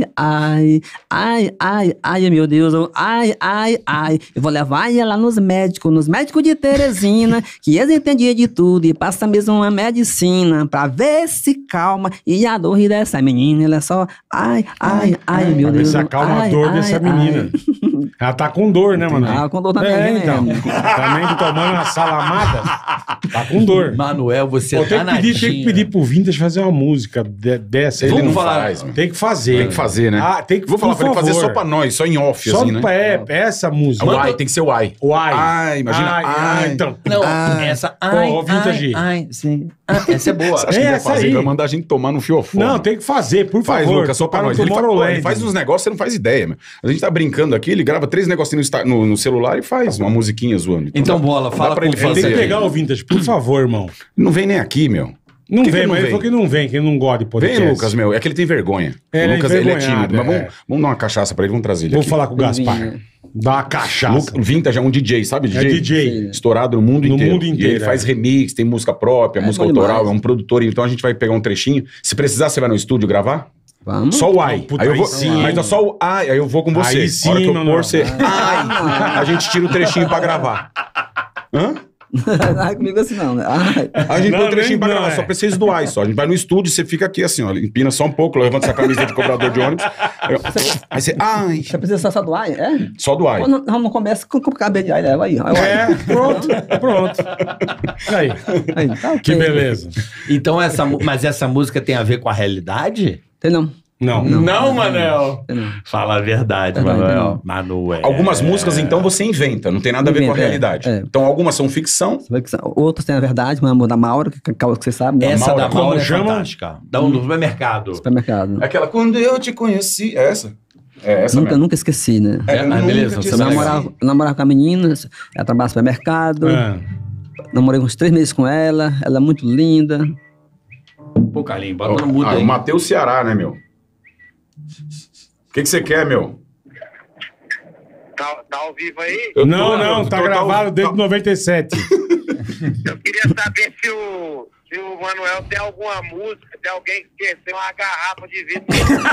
meu Deus. Ai. Eu vou levar ela nos médicos de Teresina, que eles entendiam de tudo e passa mesmo uma medicina pra ver se calma. E a dor dessa menina, ela é só. Ai, meu Pra ver Deus. se acalma a dor dessa menina. Ela tá com dor, né, mano? Ah, com dor também, É, né? então. Também tomando uma salamada. Tá com dor. Manuel, você Pô, tá tem que pedir pro Vintage fazer uma música dessa. Ele Vamos não falar. faz, mano. Tem que fazer. Tem que fazer, né? Ah, tem que, Vou falar por pra ele fazer favor. só pra nós, só em off, Só assim, né? essa música. O ai, tem que ser o ai. O ai. Ai, imagina. Ai. então. Não, Ai. essa... Ô, Vintage. sim. Essa é boa. Você acha que ele vai Essa fazer? aí. Ele vai mandar a gente tomar no fiofone. Não, tem que fazer, por Faz, favor. Lucas, só pra Para nós. no Ele faz uns negócios, você não faz ideia, meu. A gente tá brincando aqui, ele grava 3 negocinhos no celular e faz uma musiquinha zoando. Então, Bola, dá fala pra ele com Ele tem fazer. que pegar o Vintage, por favor, irmão. Não vem nem aqui, meu. Não Que vem, que mas ele falou que não vem, que ele não gosta de podcast. Vem, Lucas, meu. É que ele tem vergonha. É, o ele é Lucas, ele é envergonhado, tímido. Mas é. vamos dar uma cachaça pra ele, vamos trazer ele Vou aqui. falar com o Gaspar. Dá uma cachaça. Vintage é um DJ, sabe DJ? É DJ. Estourado no mundo No inteiro. mundo E inteiro, ele faz é. remix, tem música própria, É música bom autoral, demais. é um produtor. Então a gente vai pegar um trechinho. Se precisar, você vai no estúdio gravar? Vamos. Só o ai. Puta, Aí eu aí vou, sim. mas é só o ai, aí eu vou com você. Aí A hora que sim, eu mano. pôr você. Ai, a gente tira o trechinho pra gravar. Hã? Não é comigo assim não, né? Ai. A gente põe um trechinho pra não, gravar, só pra vocês doar só. A gente vai no estúdio, você fica aqui assim, ó, empina só um pouco, levanta essa camisa de cobrador de ônibus. Aí você, ai, Você precisa só do ar? É? só doar. Ou não começa com o cabelo de ar, leva aí. Pronto. Aí, Aí, tá que ok. beleza. Então, mas essa música tem a ver com a realidade? Tem não. Não. Não, Manel. Tem não. Fala a verdade, Verdade, Manuel. não. Manuel. Algumas músicas, então, você inventa, não tem nada a ver com a Inventa, realidade. é. Então, algumas são ficção. Você vê que outros têm a verdade, como a Amor da Maura, que é causa que você sabe, né? Essa Maura, da Maura como é chama? fantástica. Da no supermercado. Supermercado. Aquela, quando eu te conheci, é essa? É essa mesmo. Nunca esqueci, né? Eu nunca beleza, te você Eu esqueci. namorava com a menina, ela trabalhava no supermercado, namorei uns 3 meses com ela é muito linda. Pô, Carlinhos, bota no mudo O aí. Matheus Ceará, né, meu? O que você quer, meu? Tá ao vivo aí? Não, tá gravado desde 97. Eu queria saber se o Manuel tem alguma música, se alguém esqueceu uma garrafa de vidro.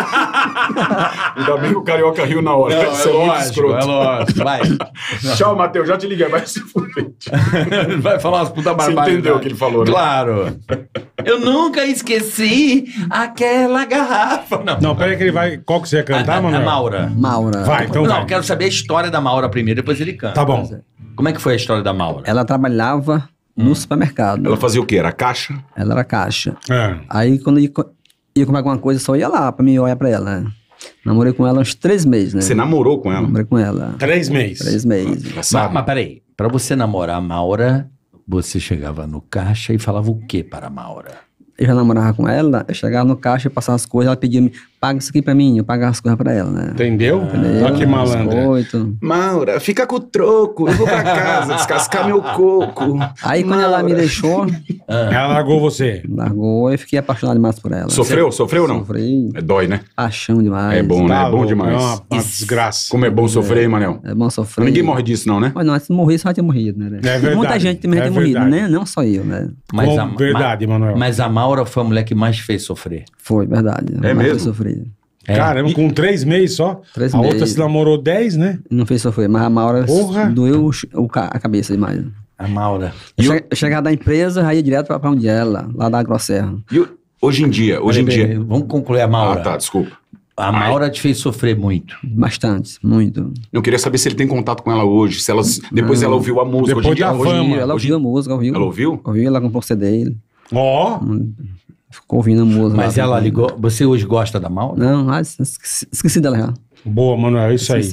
Ainda bem que o Carioca riu na hora. Não, Isso é muito escroto. lógico. Vai. Tchau, Matheus, já te liguei, vai se fuder. Vai falar umas puta Você barbaridades. entendeu o que ele falou, né? Claro. Eu nunca esqueci aquela garrafa. Não, peraí que ele vai... Qual que você ia cantar, a Manuel? Maura. Maura. Vai, então Não, vai. eu quero saber a história da Maura primeiro, depois ele canta. Tá bom. Como é que foi a história da Maura? Ela trabalhava no supermercado. Ela fazia o quê? Era caixa? Ela era caixa. É. Aí quando ia comprar alguma coisa, só ia lá pra mim olhar pra ela, né? Namorei com ela uns 3 meses, né? Você namorou com ela? Namorei com ela 3 meses. 3 meses. Engraçado. Mas peraí, pra você namorar a Maura, você chegava no caixa e falava o que para a Maura? Eu já namorava com ela, eu chegava no caixa, eu passava as coisas, ela pedia, paga isso aqui pra mim, eu pagava as coisas pra ela, né? Entendeu? Olha que malandra. Biscoito. Maura, fica com o troco, eu vou pra casa descascar meu coco. Aí quando ela me deixou, Ela largou você. largou, eu fiquei apaixonado demais por ela. Sofreu? Sofreu ou não? Sofri, É dói, né? paixão demais. É bom, né? Tá É bom louco, demais. É uma desgraça. Como é bom sofrer, hein, Manel? É bom sofrer. Ninguém morre disso, não, né? Mas não, se morresse, só tinha morrido, né? É verdade, Muita gente também é tem morrido, verdade. né? Não só eu, né? Verdade, Manuel. Mas a Maura foi a mulher que mais fez sofrer. Foi, verdade. É Mas mesmo? foi sofrido. É. Caramba, com 3 meses só. 3 a outra meses. se namorou 10, né? Não fez sofrer, mas a Maura Porra! doeu a cabeça demais. A Maura. Eu chegava da empresa, já ia direto pra onde ela, lá da Grosserra. E hoje em dia, Peraí, vamos concluir a Maura. Ah, tá, desculpa. A Maura te fez sofrer muito. Bastante, muito. Eu queria saber se ele tem contato com ela hoje, se ela, depois ela ouviu a música. Depois Hoje em dia, da hoje- fama. Ela ouviu a música, ouviu. Ela ouviu? Ouviu, ela comprou o CD, Ó, ficou ouvindo a música. Mas lá. ela ligou. Você hoje gosta da Maura? Não, esqueci dela já. boa, Manuel, é isso aí. Sim.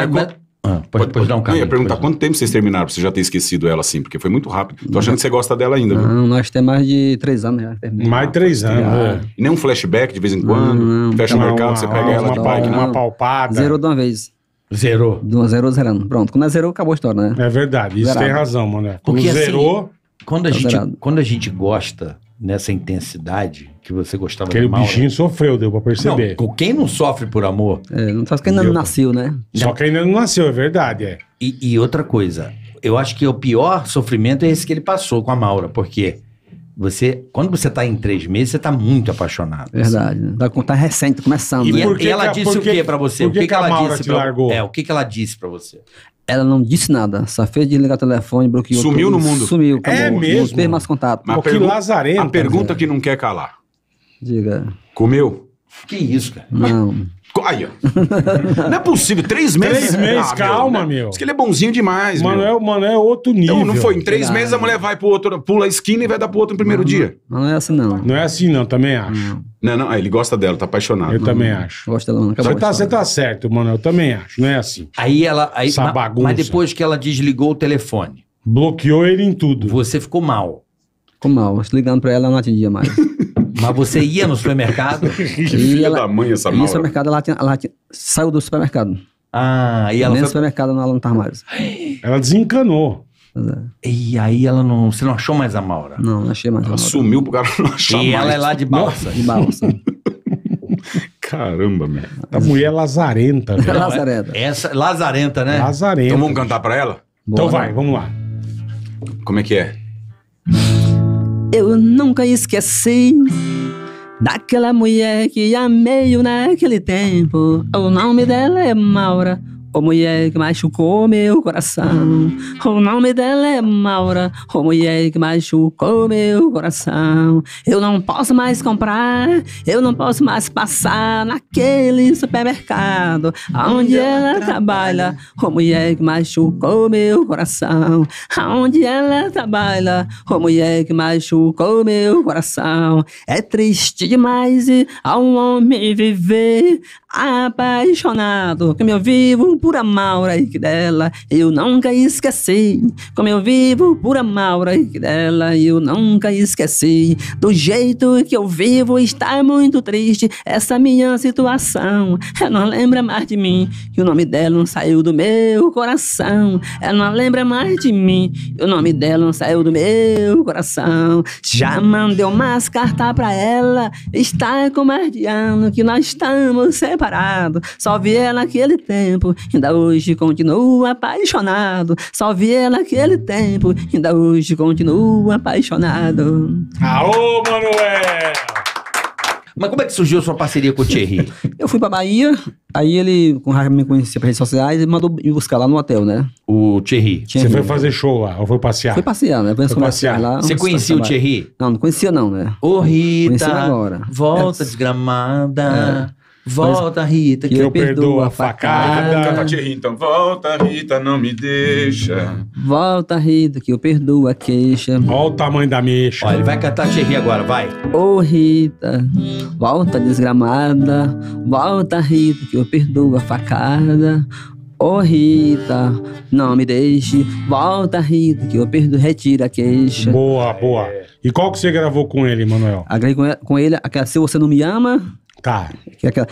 Pode dar um Eu caminho. ia perguntar quanto tempo vocês terminaram pra você já ter esquecido ela assim, porque foi muito rápido. Tô achando que você gosta dela ainda, viu? Não, nós temos mais de 3 anos já. terminamos. Mais de 3 anos. é. E nem um flashback de vez em quando? Não, Fecha o Uma- mercado, você pega ela de uma- bike, né? Uma palpada. Zerou de uma vez. Zerou. Zerando. Pronto, quando zerou, acabou a história, né? É verdade, isso Zerado. tem razão, Manuel. Quando Porque, assim, zerou, Quando a, Tá gente, zerado. quando a gente gosta nessa intensidade que você gostava aquele da Maura... bichinho sofreu, deu pra perceber. Não, quem não sofre por amor... Não faz que ainda não nasceu, né? Só que ainda não nasceu, é verdade, é. E outra coisa, eu acho que o pior sofrimento é esse que ele passou com a Maura, porque quando você tá em 3 meses, você tá muito apaixonado. Verdade. Né? Tá recente, começando. E né? por que ela que- disse por o que- que pra você? por O que que que a ela Maura disse te pra largou? o que ela disse pra você? Ela não disse nada, só fez desligar o telefone, bloqueou Sumiu tudo, no mundo. Sumiu, acabou. É mesmo? Não teve mais contato. Mas Pô, que lazarento, a pergunta né? que não quer calar. Diga, Comeu? Que isso, cara? não. Aí, ó. Não é possível, 3 meses? 3 meses, calma, meu. Diz que ele é bonzinho demais, meu. Manoel é outro nível. Então, não foi? Em 3 Verdade. meses a mulher vai pro outro, pula a esquina e vai dar pro outro no primeiro dia. Não é assim, não. Não é assim, não, também acho. Não, ele gosta dela, tá apaixonado. Eu também acho. Gosto dela, não. Acabou a Você história. tá certo, Manuel, eu também acho. Não é assim. Aí Essa mas bagunça. depois que ela desligou o telefone, Bloqueou ele em tudo. você ficou mal. Ficou mal. Ligando pra ela, ela não atendia mais. Mas você ia no supermercado. Que filha ela- da mãe essa E no Maura. supermercado, saiu do supermercado. E ela Nem no foi. supermercado ela não tá mais. Ela desencanou. Mas, E aí ela não. Você não achou mais a Maura. não achei mais. Ela não. sumiu pro cara não achar E mais. ela é lá de balsa. De balsa. Caramba, meu. A mulher é lazarenta, velho. Lazareta. Essa lazarenta, né? Lazarenta. Então vamos cantar pra ela? Então Bora. vai, vamos lá. Como é que é? Eu nunca esqueci daquela mulher que amei naquele tempo. O nome dela é Maura. Ô mulher que machucou meu coração. O nome dela é Maura. Ô mulher que machucou meu coração. Eu não posso mais comprar, eu não posso mais passar naquele supermercado onde ela trabalha. Ô mulher que machucou meu coração. Onde ela trabalha. Ô mulher que machucou meu coração. É triste demais ao homem viver apaixonado. Como eu vivo por Maura e que dela eu nunca esqueci. Como eu vivo por Maura e que dela eu nunca esqueci. Do jeito que eu vivo está muito triste essa minha situação. Ela não lembra mais de mim, que o nome dela não saiu do meu coração. Ela não lembra mais de mim, que o nome dela não saiu do meu coração. Já mandei umas cartas pra ela, está com mais de ano que nós estamos separados. Só vi ela naquele tempo, ainda hoje continuo apaixonado. Só vi ela naquele tempo, ainda hoje continuo apaixonado. Aô, Manuel! Mas como é que surgiu a sua parceria com o Thierry? Eu fui pra Bahia, aí ele, com raiva, me conhecia pelas redes sociais e mandou me buscar lá no hotel, né? O Thierry. Você foi fazer show lá, ou foi passear? Fui passear, né? Foi passear. Lá, Você conhecia o Thierry? Não, não conhecia não, né? Ô, Conheci Rita, agora. volta desgramada. Volta, Rita, que eu perdoo a facada. Canta Thierry, então. Volta, Rita, não me deixa. Volta, Rita, que eu perdoo a queixa. Olha o tamanho da mecha. Ó, ele vai cantar Thierry agora, vai. Ô Rita, volta desgramada. Volta, Rita, que eu perdoo a facada. Ô Rita, não me deixe. Volta, Rita, que eu perdoo, retira a queixa. Boa, boa. E qual que você gravou com ele, Manuel? Agravei com ele aquela Se Você Não Me Ama. Tá. Que é aquela...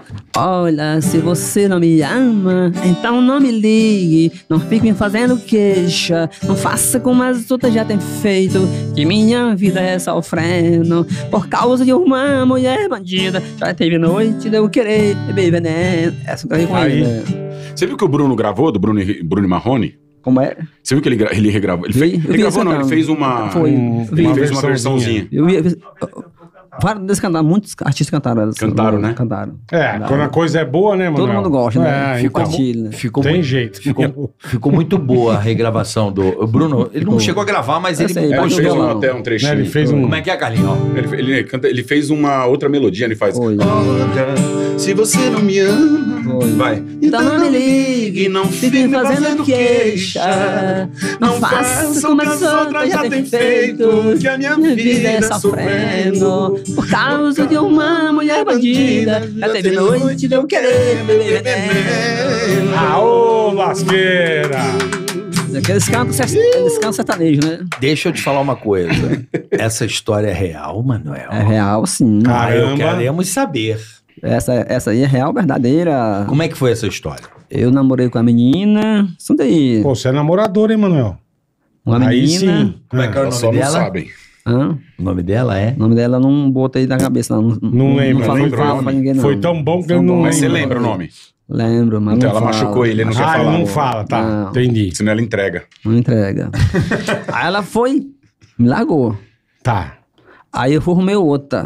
Olha, se você não me ama, então não me ligue. Não fique me fazendo queixa. Não faça como as outras já têm feito, que minha vida é sofrendo por causa de uma mulher bandida. Já teve noite de eu querer beber veneno. Essa eu gravei com Aí. ele, né? Você viu que o Bruno gravou, do Bruno Marrone? Como é? Você viu que ele regravou? Ele, Vi, fez, eu ele vi gravou, esse não, ele canal. fez uma... Foi. Vi. Ele fez uma versãozinha. versãozinha. Eu vi... Vários deles cantaram, muitos artistas cantaram. essa- Cantaram, né? Cantaram. É, quando a coisa é boa, né, Manuel? Todo mundo gosta, né? É, Ficou então, Compartilha, né? Ficou tem muito, jeito. ficou muito boa a regravação do... O Bruno, ele não chegou a gravar, mas Eu ele sei, Ele Pode fez jogar lá. até um trechinho. Né, ele fez um... Como é que é, Carlinhos? Ó. Ele fez uma outra melodia, ele faz... Foi. Olha, se você não me ama... Foi. Vai. Então não me ligue, não fique me fazendo queixa. Não faça como as outras já têm feito, que a minha vida é sofrendo por causa de uma mulher bandida. Já teve noite de eu querer beber veneno. Aô, lasqueira! Eles cantam sertanejo, né? Deixa eu te falar uma coisa. Essa história é real, Manuel? É real, sim. Caramba. Queremos saber. Essa aí é real, verdadeira. Como é que foi essa história? Eu namorei com a menina. Isso daí. Pô, você é namorador, hein, Manuel? Uma Aí menina. sim. Como é que é o Elas nome só não dela? sabem. Hã? O nome dela é? O nome dela eu não botei na cabeça, não. Não lembra, Não lembra o fala nome? pra ninguém, não. Foi tão bom que eu não Mas você lembro. lembra o nome? Lembro, mas Então não ela fala. machucou ele não quer Ah, ele falar. não fala, tá. Não. Entendi. Senão ela entrega. Não entrega. Aí ela foi, me largou. Tá. Aí eu fui arrumei outra.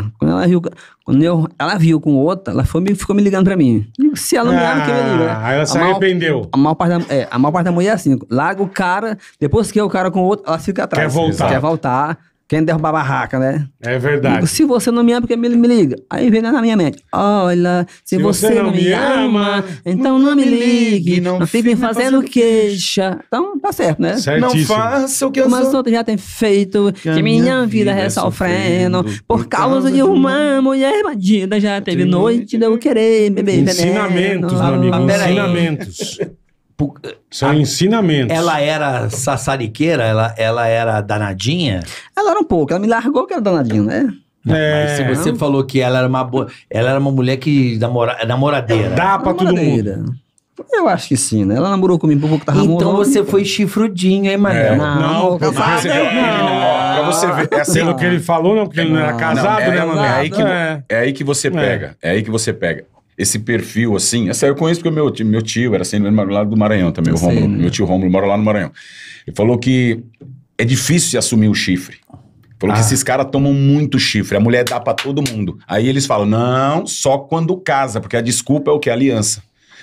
Ela viu com outra, ela ficou me ligando pra mim. Se ela não me ama, que me liga, né? Aí ela se arrependeu. A maior parte da mulher é assim, larga o cara, depois que é o cara com outro, ela fica atrás. Quer voltar. Quer voltar, quer derrubar a barraca, né? É verdade. Digo, se você não me ama, porque me liga. Aí vem na minha mente, olha, se você não me ama, então não me ligue, não fique me fazendo queixa. Então, tá certo, né? Certíssimo. Não faça o que Como as outras já têm feito, que minha vida é sofrendo, por causa de uma mulher bandida, já teve noite de eu querer beber veneno. Ensinamentos, meu amigo. Mas peraí. Ensinamentos. Pu- São ensinamentos. Ela era sassariqueira? Ela era danadinha? Ela era um pouco, ela me largou que era danadinho, né? Não, É. mas se você falou que ela era uma mulher que namoradeira. Dá pra todo mundo. Namoradeira. Eu acho que sim, né? Ela namorou comigo por pouco que tava Então namorando. você foi chifrudinho, hein, Manuel? Não, pra casado, você- Pra você ver, é assim. Pelo que ele falou, não, porque ele não era casado, Não, né, Manuel? É aí que você pega. É aí que você pega. Esse perfil, assim... Essa eu conheço porque meu tio era assim, lá do Maranhão também, o Eu sei, Rômulo. né? Meu tio Rômulo mora lá no Maranhão. Ele falou que é difícil se assumir o chifre. Falou que esses caras tomam muito chifre. A mulher dá pra todo mundo. Aí eles falam, não, só quando casa, porque a desculpa é o que? A aliança.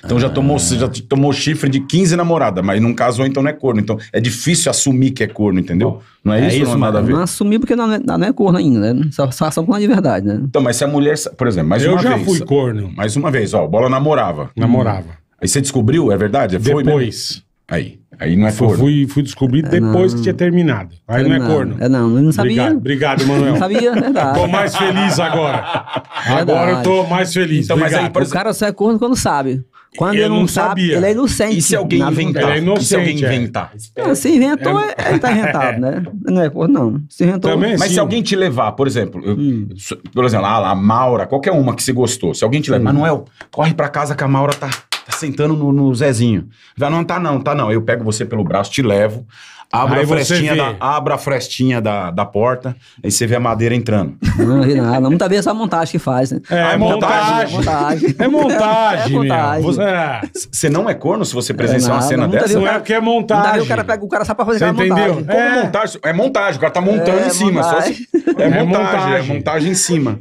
Então você já tomou chifre de 15 namoradas, mas não casou, então não é corno. Então é difícil assumir que é corno, entendeu? Não é isso, não é nada a ver. Não assumi porque não é corno ainda, né? Só corno de verdade, né? Então, mas se a mulher, por exemplo, mais uma vez... Eu já fui corno. Mais uma vez, ó, Bola namorava. Namorava. Aí você descobriu, é verdade? Foi Depois. mesmo? Aí não é corno. Fui descobrir depois que tinha terminado. Aí não é corno. Não, eu não sabia. Obrigado, Manuel. Não sabia, é verdade. Tô mais feliz agora. Agora eu tô mais feliz. Então, mas aí, Obrigado. por O cara só é corno quando sabe. Quando Eu ele não não sabe, sabia. ele é inocente. E se alguém inventar? Ele é inocente, E se alguém é. inventar? Se inventou, ele tá inventado, né? Não é corno, não. Se inventou... Também Mas sim. se alguém te levar, por exemplo, por exemplo, a Maura, qualquer uma que você gostou, se alguém te levar, Manuel, corre pra casa que a Maura tá sentando no Zezinho. Já não tá não. Eu pego você pelo braço, te levo, abro Aí a você frestinha, vê. abro a frestinha da porta, aí você vê a madeira entrando. Não vi nada. Muitas vezes é só a montagem que faz, né? É montagem. montagem. É montagem, É montagem. meu. Você, Você não é corno se você presenciar uma nada, cena nunca dessa? não é porque é Muitas montagem. vezes o cara só pra fazer Você aquela entendeu? montagem. Como montagem? É montagem, o cara tá montando É em cima. Só montagem. se... É montagem em cima.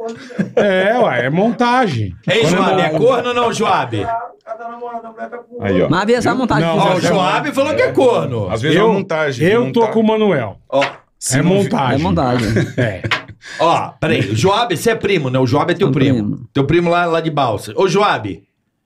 É montagem. Ei, Quando Joab, é corno ou não, Joab? Aí, ó. Mas às vezes a montagem Não, que Ó, o fizer. Joab falou que é corno. Às vezes é uma montagem. Eu tô com o Manuel. Ó, É montagem. É montagem. É. ó, peraí. O Joab, você é primo, né? O Joab é teu Sou primo. primo. Teu primo lá de Balsa. Ô, Joab,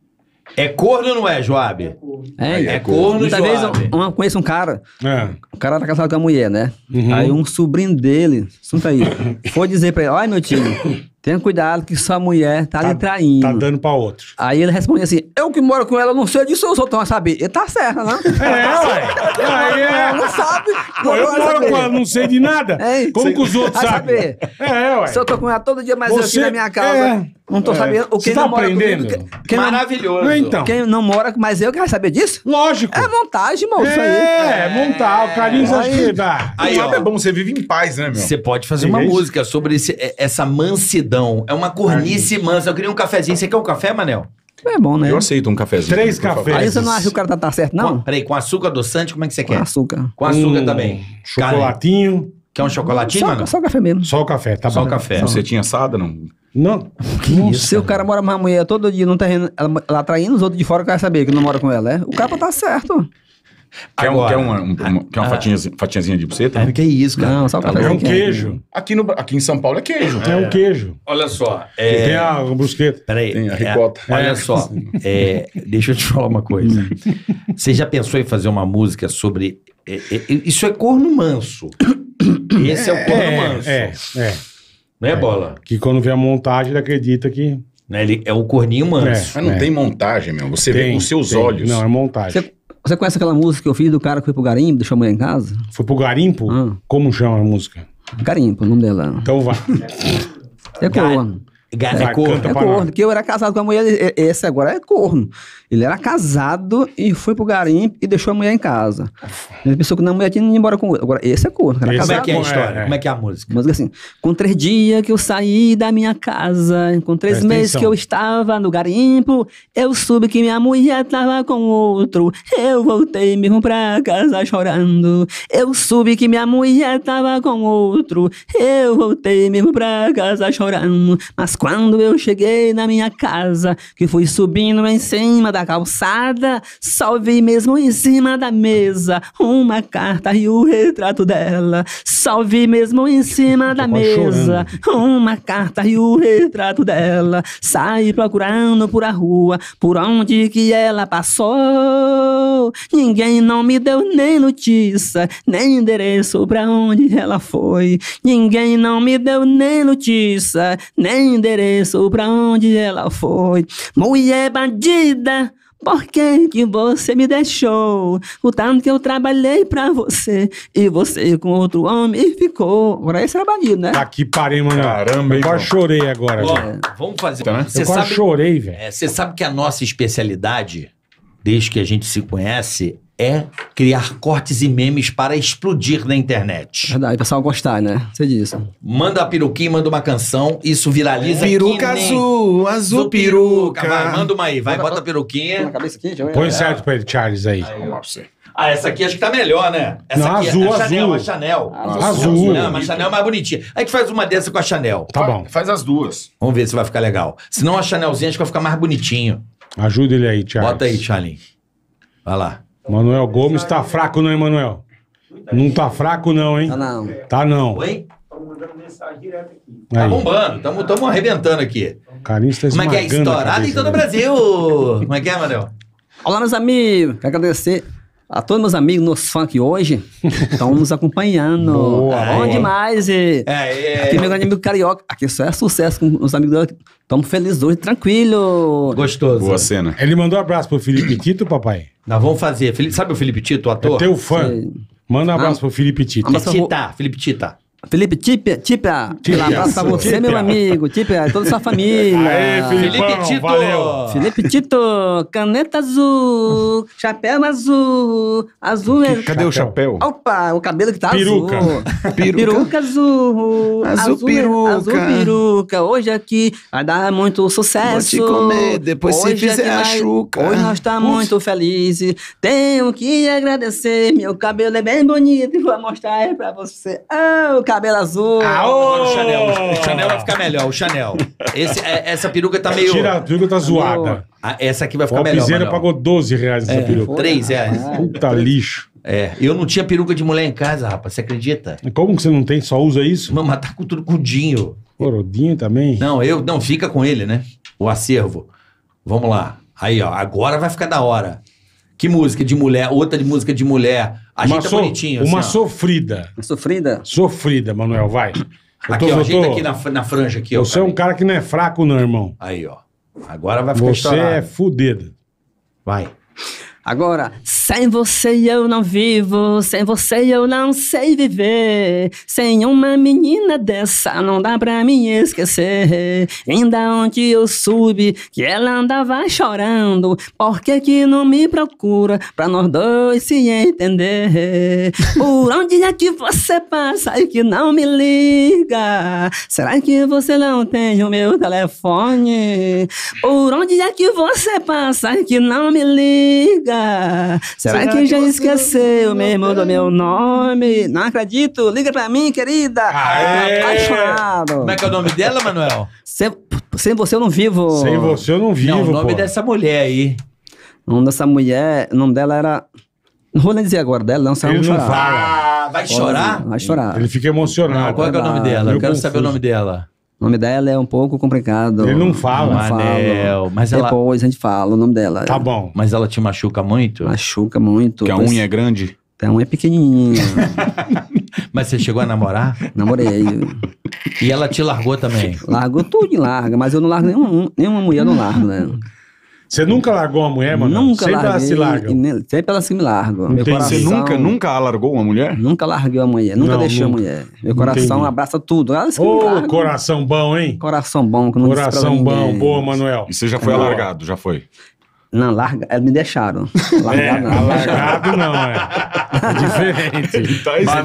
é corno ou não é, Joab? É corno, Muitas vezes Joab. eu conheço um cara, É. o cara tá casado com a mulher, né? Uhum. Aí um sobrinho dele, senta aí, foi dizer pra ele, olha meu tio, tenha cuidado que sua mulher tá lhe traindo. Tá dando pra outro. Aí ele responde assim, eu que moro com ela, eu não sei disso, os outros vão saber. Ele tá certo, né? Ué. Aí é. Não sabe. Pô, eu vai moro saber. com ela, não sei de nada. É, Como que os outros vai sabem? saber. Ué. Se eu tô com ela todo dia, mas eu Você- aqui na minha casa, é. não tô sabendo. O Você quem tá não mora aprendendo? comigo, quem não, Maravilhoso. Então. quem não mora, mas eu que vai saber disso? Lógico. É montagem, moço, isso aí. Montar. O Carlinhos acho que dá. Aí, ó. É bom, você vive em paz, né, meu? Você pode fazer Tem uma gente- música sobre essa mansidão. É uma cornice mansa. Eu queria um cafezinho. Você quer um café, Manel? É bom, né? Eu aceito um cafezinho. 3 por favor. cafés. Aí você não acha que o cara tá certo, não? Peraí, com açúcar adoçante, como é que você Com quer? açúcar. Com açúcar também. Cara, Chocolatinho. quer um chocolatinho, mano? Só café mesmo. Só o café, tá Só bom. o café. Você tinha assada, não? Não. Se o cara mora com uma mulher todo dia no terreno, ela traindo, os outros de fora querem saber que não mora com ela, é? O cara tá certo. Quer Agora. uma fatiazinha de buceta? É, que isso, cara. Não, só o Tá café. É um queijo. Aqui em São Paulo é queijo. É um queijo. Olha só. Tem a brusqueta. Peraí. Tem a ricota. Olha só. Deixa eu te falar uma coisa. Você já pensou em fazer uma música sobre... isso é corno manso. Esse é o corno manso. É. Não é, Bola? Que quando vê a montagem, ele acredita que Né, ele é o corninho manso. Mas não tem montagem, meu. Você vê com os seus tem. olhos. Não, é montagem. Você conhece aquela música que eu fiz do cara que foi pro garimpo, deixou a mulher em casa? Foi pro garimpo? Ah. Como chama a música? Garimpo, o nome dela. Então vai. É corno. É Vai, corno. canta É pra corno, nós. porque eu era casado com a mulher, esse agora é corno. Ele era casado e foi pro garimpo e deixou a mulher em casa. Ele pensou que a mulher tinha ido embora com ele. Agora, esse é corno, era Esse Como é casado. que é a história? É. Como é que é a música? Música assim, com 3 dias que eu saí da minha casa, com 3 Presta meses atenção. que eu estava no garimpo, eu soube que minha mulher tava com outro, eu voltei mesmo pra casa chorando. Eu soube que minha mulher tava com outro, eu voltei mesmo pra casa chorando. Mas quando eu cheguei na minha casa, que fui subindo em cima da calçada, só vi mesmo em cima da mesa uma carta e o retrato dela. Só vi mesmo em cima da quase mesa uma carta e o retrato dela. Saí procurando por a rua, por onde que ela passou. Ninguém não me deu nem notícia, nem endereço pra onde ela foi. Ninguém não me deu nem notícia, nem endereço pra onde ela foi. Mulher bandida, por que que você me deixou? O tanto que eu trabalhei pra você e você com outro homem ficou. Agora esse era bandido, né? Tá aqui, parei, mano. Caramba, Eu hein, quase João? chorei agora. Ó, velho. vamos fazer. Tá, né? Você Eu quase sabe, chorei, velho. você sabe que a nossa especialidade, desde que a gente se conhece, é criar cortes e memes para explodir na internet. Verdade, o pessoal gostar, né? Você disse. Manda a peruquinha, manda uma canção, isso viraliza. Peruca que nem- azul, azul peruca. Vai, manda uma aí, vai, bota a peruquinha. cabeça aqui, deixa eu ver. Põe certo pra ele, Charles, aí. Vamos lá pra você. Ah, essa aqui acho que tá melhor, né? Essa Não, aqui azul, é a Chanel, azul. a Chanel. Azul. Não, mas a Chanel é mais bonitinha. A gente faz uma dessa com a Chanel. Tá bom. Faz as duas. Vamos ver se vai ficar legal. Senão a Chanelzinha acho que vai ficar mais bonitinho. Ajuda ele aí, Charles. Bota aí, Charlie. Vai lá. Manuel Gomes tá fraco, não, hein, Manuel? Não tá fraco, não, hein? Tá não. Tá, não. Oi? Aí. Tá bombando. Tamo arrebentando aqui. O carinho tá Como é que é? esmagando a Estourado em cabeça todo o dele. Brasil. Como é que é, Manel? Olá, meus amigos. Quero agradecer a todos meus amigos nos funk hoje. Estão nos acompanhando. Boa, Bom boa. demais. Aqui, meu grande amigo carioca. Aqui só é sucesso com os amigos dele. Estamos felizes hoje, tranquilo. Gostoso. Boa cena. Ele mandou um abraço pro Felipe Tito, papai. Nós vamos fazer. Sabe o Felipe Tito, o É ator? teu fã. Sei. Manda um abraço pro Felipe Tito. Abraço. Felipe Tita. Felipe Tipia, um abraço pra você, Tipia. meu amigo. Tipia, toda a sua família. Aê, Felipão, Felipe Tito. valeu. Felipe Tito, caneta azul, chapéu azul, azul é... Cadê o chapéu? Opa, o cabelo que tá Peruca. azul. Peruca azul. Azul peruca. Azul peruca. Hoje aqui vai dar muito sucesso. Vou te comer, depois se Hoje fizer aqui a chuca. Hoje nós estamos muito felizes. Tenho que agradecer. Meu cabelo é bem bonito e vou mostrar aí pra você. Ah, o cabelo azul. Agora o Chanel. O Chanel vai ficar melhor, o Chanel. Essa peruca tá meio... Tira a peruca, tá zoada. Essa aqui vai O ficar melhor, Alpizeira Manel. pagou 12 reais essa peruca. 3 reais. Puta lixo. Eu não tinha peruca de mulher em casa, rapaz. Você acredita? Como que você não tem? Só usa isso? Não, mas tá com tudo com o Dinho. Corodinho também? Não, fica com ele, né? O acervo. Vamos lá. Aí, ó. Agora vai ficar da hora. Que música de mulher? Outra de música de mulher. Ajeita bonitinho. Uma assim, ó. sofrida. Sofrida. Sofrida, Manuel, vai. Aqui, ó. Ajeita aqui na franja aqui, ó. Você é um cara que não é fraco, não, irmão. Aí, ó. Agora vai ficar Você estourado. é fudido. Vai. Agora, sem você eu não vivo, sem você eu não sei viver. Sem uma menina dessa não dá pra me esquecer. Ainda ontem eu soube que ela andava chorando. Por que não me procura pra nós dois se entender? Por onde é que você passa e que não me liga? Será que você não tem o meu telefone? Por onde é que você passa e que não me liga? Será que já esqueceu mesmo do meu nome? Não acredito. Liga pra mim, querida. Aê! Tô apaixonado. Como é que é o nome dela, Manuel? Sem você eu não vivo. Sem você eu não vivo, Não, o nome pô. dessa mulher aí. O nome dessa mulher, o nome dela era... Não vou nem dizer agora dela, não, senão eu Ele vou não chorar. fala. Vai chorar? Vai chorar. Ele fica emocionado. Não, qual é, que é o nome dela? Eu Meio quero saber o confuso. nome dela. O nome dela é um pouco complicado. Ele não fala. Não Manel, falo. mas ela- Depois a gente fala o nome dela. Tá bom. Mas ela te machuca muito? Machuca muito. Que a Pois- unha é grande. A unha é pequenininha. Mas você chegou a namorar? Namorei. E ela te largou também? Largou tudo em larga, mas eu não largo nenhuma mulher, eu não largo, né? Você nunca largou uma mulher, mano? Nunca Sempre larguei. ela se larga. Sempre elas que me largam. Meu Entendi. Você coração, nunca alargou uma mulher? Nunca larguei a mulher, nunca Não, deixei nunca. a mulher. Meu coração Entendi. abraça tudo. Elas que me Ô, largam. coração bom, hein? Coração bom, que não disse pra Coração bom. ninguém. Boa, Manuel. E você já foi Boa. alargado, já foi. Não, larga, elas me deixaram. É, Largar não. alargado não, é. É diferente.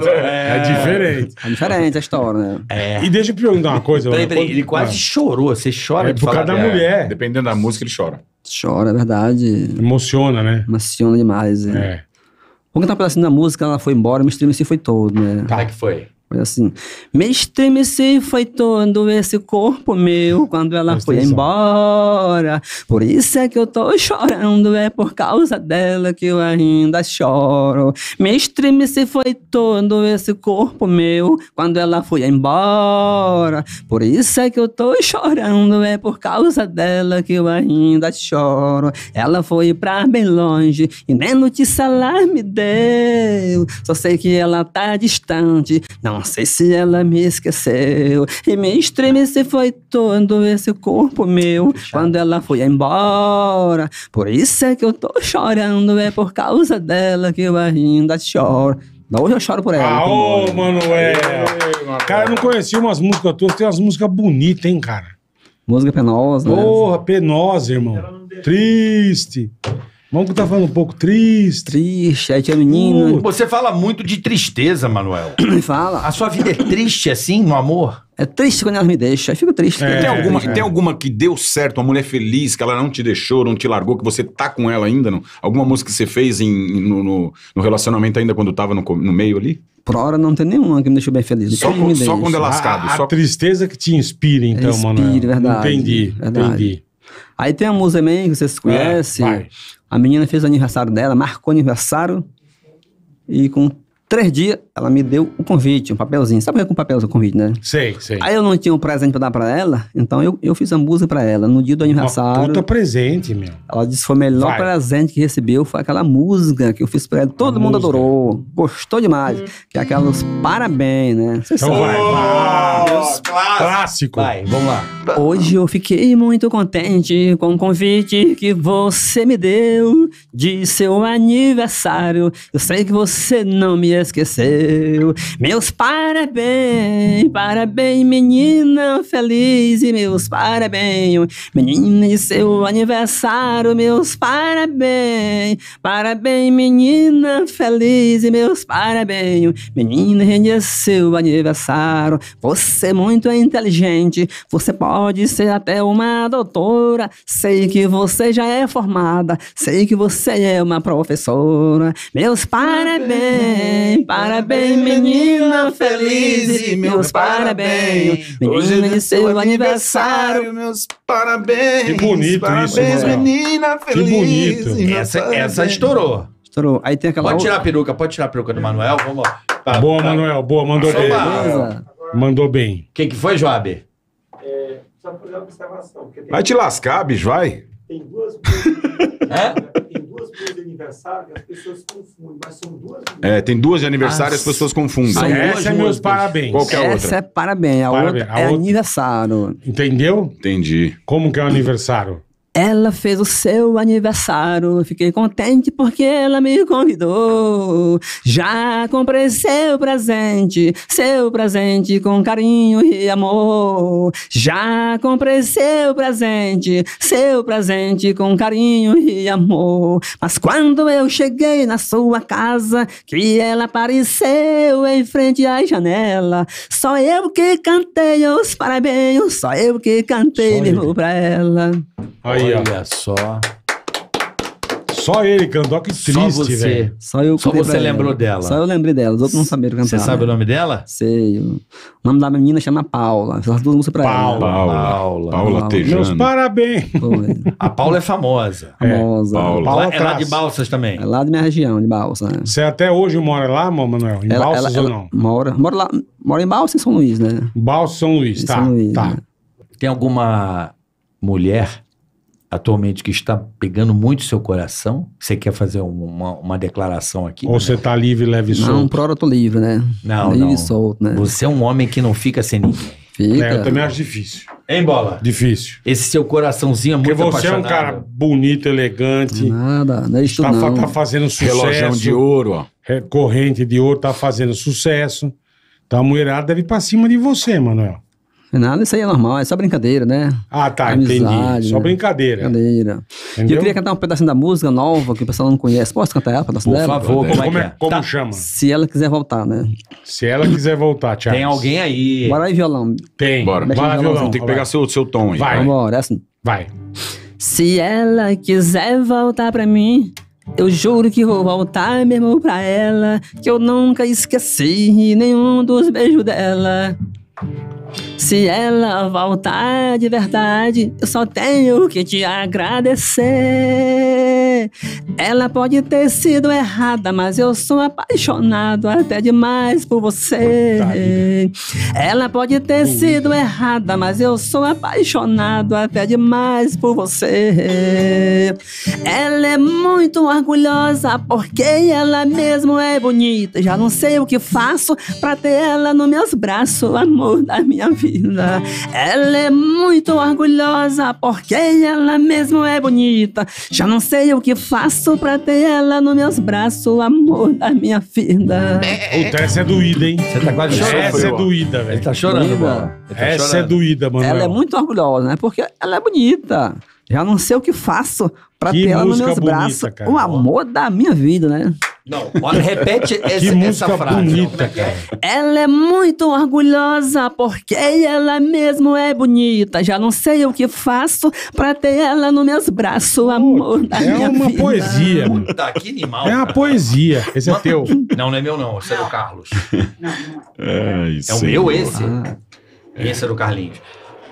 É diferente. É diferente a história, né? É. E deixa eu te perguntar uma coisa. Peraí, mano. ele quase chorou. Você chora É de por falar causa da dela. mulher. Dependendo da música, ele chora. Chora, é verdade. Emociona, né? Emociona demais. É. É. Vou cantar um pedacinho da música, ela foi embora, me estremeci foi todo, né? Como é que foi? Foi assim. Me estremeci foi todo esse corpo meu quando ela Presta foi atenção. embora. Por isso é que eu tô chorando, é por causa dela que eu ainda choro. Me estremeci foi todo esse corpo meu quando ela foi embora. Por isso é que eu tô chorando, é por causa dela que eu ainda choro. Ela foi pra bem longe e nem notícia ela me deu. Só sei que ela tá distante, não sei se ela me esqueceu. E me estremeci foi todo esse corpo meu quando ela foi embora. Por isso é que eu tô chorando, é por causa dela que eu ainda choro. Hoje eu choro por ela. Ah, foi ô, embora. Manuel. Cara, eu não conhecia umas músicas tuas. Tem umas músicas bonitas, hein, cara? Música penosa, né? Porra, penosa, irmão. Triste. Vamos que tá falando um pouco triste. Triste, aí tinha menina. Você fala muito de tristeza, Manuel. Me fala. A sua vida é triste assim, no amor? É triste quando ela me deixa, aí fico triste. É. Tem alguma que deu certo, uma mulher feliz, que ela não te deixou, não te largou, que você tá com ela ainda? Não? Alguma música que você fez no relacionamento ainda quando tava no meio ali? Por hora não tem nenhuma que me deixou bem feliz. Só Tudo me só deixa. quando é lascado. A só... tristeza que te inspira, então, Inspira, Manuel. verdade, Entendi, verdade. entendi. Aí tem a música também, que vocês conhecem. vai. A menina fez o aniversário dela, marcou o aniversário. E com 3 dias, ela me deu o convite, um papelzinho. Sabe o que é com papel o convite, né? Sei. Aí eu não tinha um presente pra dar pra ela, então eu fiz a música pra ela. No dia do Uma aniversário, puta presente, meu. ela disse que foi o melhor Vai. presente que recebeu, foi aquela música que eu fiz pra ela. Todo mundo música. adorou, gostou demais. Que é aquelas parabéns, né? Vocês Então sabem. vai. Clássico. Vai, vamos lá. Hoje eu fiquei muito contente com o convite que você me deu de seu aniversário. Eu sei que você não me esqueceu. Meus parabéns, parabéns, menina feliz. E meus parabéns, menina de seu aniversário. Meus parabéns, parabéns, menina feliz. E meus parabéns, menina de seu aniversário. Você é muito inteligente, você pode ser até uma doutora. Sei que você já é formada, sei que você é uma professora. Meus parabéns, parabéns, menina feliz. E meus parabéns, menina de seu aniversário. Meus parabéns. Que bonito parabéns, isso, Manuel. menina feliz. bonito. E meus Essa parabéns. estourou. Estourou. Aí tem aquela Pode tirar a peruca do Manuel, vamos lá. Tá, Boa, tá. Manuel. Boa, mandou bem. Opa. beleza. Mandou bem. Quem que foi, Joab? Só fazer uma observação, porque Vai te lascar, bicho, vai. tem duas músicas Hã? tem duas músicas de aniversário que as pessoas confundem, mas são duas músicas. É, tem 2 de aniversário e as pessoas confundem. São Essa duas é meus músicas. parabéns. Qual que é a Essa outra? é parabéns, a Parabéns. outra A é outra- aniversário. Entendeu? Entendi. Como que é o aniversário? Ela fez o seu aniversário, fiquei contente porque ela me convidou. Já comprei seu presente com carinho e amor. Já comprei seu presente com carinho e amor. Mas quando eu cheguei na sua casa, que ela apareceu em frente à janela, só eu que cantei os parabéns, só eu que cantei Só mesmo ele. pra ela. Aí, ó. Olha só. Só ele cantou, que Só triste, você. velho. Só eu Só cantei você pra lembrou ela. dela. Só eu lembrei dela, os outros não sabiam cantar. Você sabe o né? nome dela? Sei. O nome da menina chama Paula. Fiz as 2 músicas pra Paula. Paula. Paula Paula. Tejano. Meus parabéns. ela. Foi. A Paula é famosa. Famosa. Paula. Paula Ela é lá traz. de Balsas também. É lá da minha região, de Balsa. Né? Você até hoje mora lá, Manuel? Em Balsas ou não? Mora lá, mora em Balsa e São Luís, né? Balsas, São Luís, Em tá. São Luís, tá. né? Tem alguma mulher atualmente que está pegando muito seu coração? Você quer fazer uma declaração aqui? Ou você tá livre, leve e Não, solto? por hora eu tô livre, né? Não, livre não. e solto, né? Você é um homem que não fica sem ninguém. Fica. É, eu também acho difícil. Hein, Bola? Difícil. Esse seu coraçãozinho é Porque muito você é um apaixonado. cara bonito, elegante, Nada, não é isso tá, não. tá fazendo sucesso. Relógio de ouro, ó. Corrente de ouro, tá fazendo sucesso. Então a mulherada deve ir pra cima de você, Manuel. Nada, isso aí é normal, é só brincadeira, né? Ah, tá, Amizade, entendi. Só né? brincadeira. Brincadeira. E Entendeu? eu queria cantar um pedacinho da música nova que o pessoal não conhece. Posso cantar ela, um pedacinho Por dela? favor, como é que é? Como Tá. chama? Se ela quiser voltar, né? Se ela quiser voltar, Thiago. Tem alguém aí. Bora aí, violão. Tem. Bora. Vai lá, violão. Tem que pegar seu tom aí. Vai. Vambora, é assim. Vai. Se ela quiser voltar pra mim, eu juro que vou voltar mesmo pra ela, que eu nunca esqueci nenhum dos beijos dela. Se ela voltar de verdade, eu só tenho que te agradecer. Ela pode ter sido errada, mas eu sou apaixonado até demais por você. Ela pode ter sido errada, mas eu sou apaixonado até demais por você. Ela é muito orgulhosa porque ela mesmo é bonita. Já não sei o que faço pra ter ela nos meus braços, amor da minha vida. Ela é muito orgulhosa porque ela mesmo é bonita. Já não sei o que faço pra ter ela nos meus braços, amor da minha vida. Puta, essa é doída, hein? Você tá quase chorando. Essa é doída, Ele velho. tá chorando, Doída. Bola. Ele tá Essa é chorando. doída, Manuel. Ela é muito orgulhosa, né? Porque ela é bonita. Já não sei o que faço pra Que ter ela nos música meus bonita, braços, cara. o amor da minha vida, né? Não, olha, repete Que essa música frase. bonita, Como é que é? cara. Ela é muito orgulhosa porque ela mesmo é bonita. Já não sei o que faço pra ter ela nos meus braços, o amor da É minha uma vida. poesia, meu. Puta, que animal. É uma poesia. Esse é teu. Não, não é meu não. Esse é do Carlos. Ai, É o meu esse? Esse é do Carlinhos.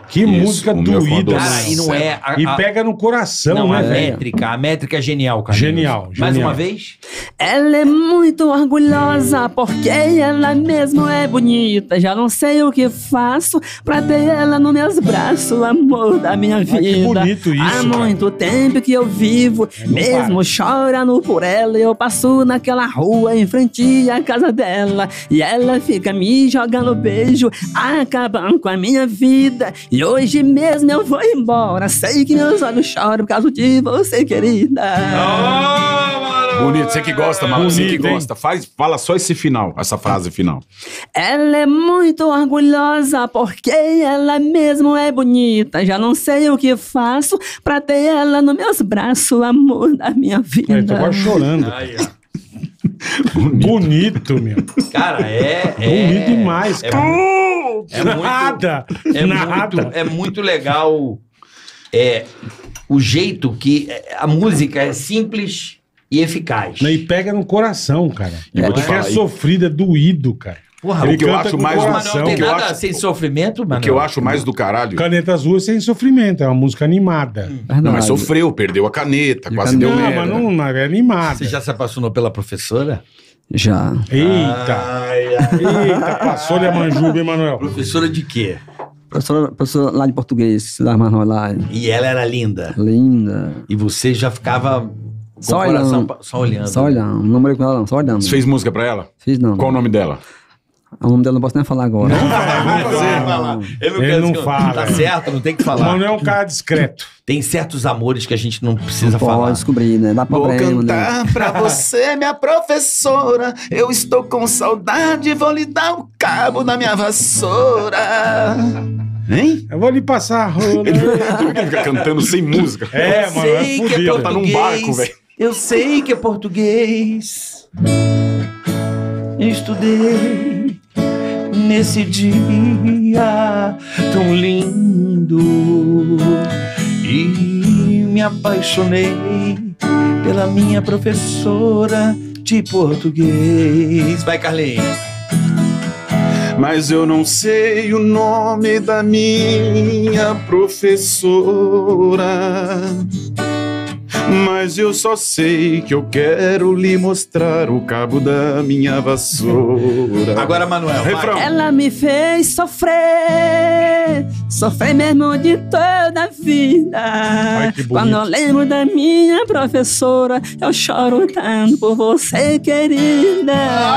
Que Isso, música o meu doída, com a Cara, e não é... E pega no coração, Não, né, a velho? métrica é genial, cara. Genial, Mais genial. uma vez? Ela é muito orgulhosa porque ela mesmo é bonita. Já não sei o que faço pra ter ela nos meus braços, amor da minha vida. que bonito isso, Há cara. muito tempo que eu vivo, Não mesmo chorando por ela. Eu passo naquela rua em frente à casa dela e ela fica me jogando beijo, acabando com a minha vida. E hoje mesmo eu vou embora. Sei que meus olhos choram por causa de você, querida. Bonito, você que gosta, mano. Você que Bonito, hein? gosta. Fala só esse final, essa frase final. Ela é muito orgulhosa porque ela mesmo é bonita. Já não sei o que faço pra ter ela nos meus braços, amor da minha vida. Eu tô quase chorando. Aí, ó. Bonito, meu. Cara, Bonito demais, cara. É muito, Nada. Nada. é muito legal o jeito que a música é simples e eficaz. E pega no coração, cara. E vou te Porque é falar, sofrido, é doído, cara. Porra, Ele o que eu canta acho com mais- Mas coração. não tem o que eu nada acho- sem sofrimento, mano. O que eu acho mais do caralho... Caneta Azul é sem sofrimento, é uma música animada. Não, mas sofreu, perdeu a caneta, quase deu Não, merda. mas não é animada. Você já se apaixonou pela professora? Já. Eita, eita, passou-lhe a manjuba, hein, Manuel? Professora de quê? Professora lá de português, da Manuel lá. E ela era linda. Linda. E você já ficava com Só o coração olhando. só olhando. Só olhando. Não namorei com ela, não. Só olhando. Você fez música pra ela? Fiz não. Qual o nome dela? O nome dela não posso nem falar agora. Ele não fala, Tá é. certo, não tem que O falar. Manuel é um cara discreto. Tem certos amores que a gente não precisa Pode falar. descobrir, né? Dá problema, né? pra você, minha professora. Eu estou com saudade, vou lhe dar o cabo da minha vassoura. Hein? Eu vou lhe passar a rola. Por que fica cantando sem música? É, mano, é sei que é fudido. Ela tá num barco, velho. Eu sei que é português. Estudei nesse dia tão lindo e me apaixonei pela minha professora de português. Vai, Carlinhos. Mas eu não sei o nome da minha professora. Mas eu só sei que eu quero lhe mostrar o cabo da minha vassoura. Agora, Manuel. vai. Refrão. Ela me fez sofrer, sofrer mesmo de toda a vida. Ai, que bonito. Quando eu lembro da minha professora, eu choro tanto por você, querida.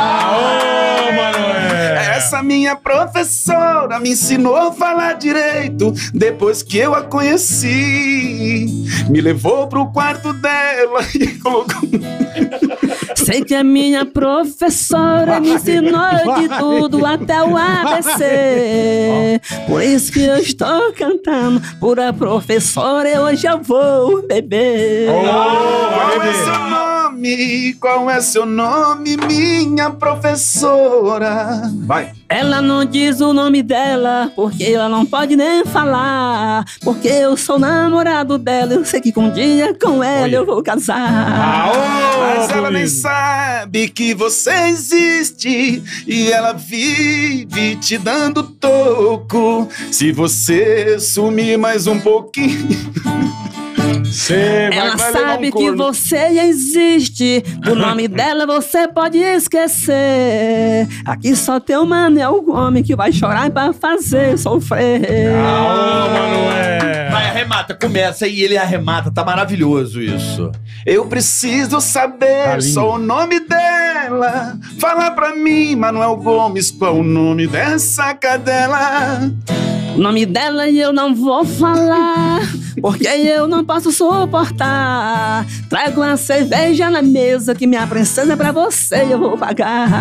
Ô, Manuel! Essa minha professora me ensinou a falar direito. Depois que eu a conheci, me levou pro quarto dela e colocou. Sei que a minha professora me ensinou de tudo até o ABC. Por isso que eu estou cantando por a professora e hoje eu vou beber. Qual é seu nome? Qual é seu nome, minha professora? Vai. Ela não diz o nome dela, porque ela não pode nem falar. Porque eu sou namorado dela, eu sei que um dia com ela eu vou casar. Mas ela nem bonito. sabe que você existe e ela vive te dando toco. Se você sumir mais um pouquinho, Você Ela vai levar sabe um que corno. você existe. O nome dela você pode esquecer. Aqui só tem um Manel Gomes que vai chorar pra fazer sofrer. Ô, Manuel! Vai, arremata, começa e ele arremata. Tá maravilhoso isso. eu preciso saber Tá lindo. só o nome dela. Fala pra mim, Manuel Gomes, qual o nome dessa cadela? O nome dela eu não vou falar, porque eu não posso suportar. Trago uma cerveja na mesa que minha princesa pra você eu vou pagar.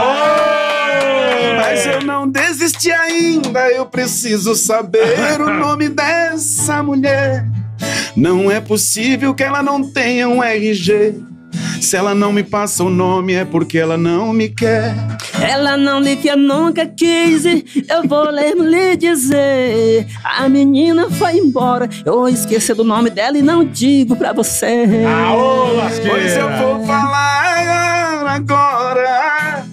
Mas eu não desisti ainda, eu preciso saber o nome dessa mulher. Não é possível que ela não tenha um RG. Se ela não me passa o nome é porque ela não me quer. Ela não lhe que eu nunca quis, eu vou lhe dizer. A menina foi embora, eu esqueci do nome dela e não digo pra você. Ô, lasqueira! Pois eu vou falar agora. O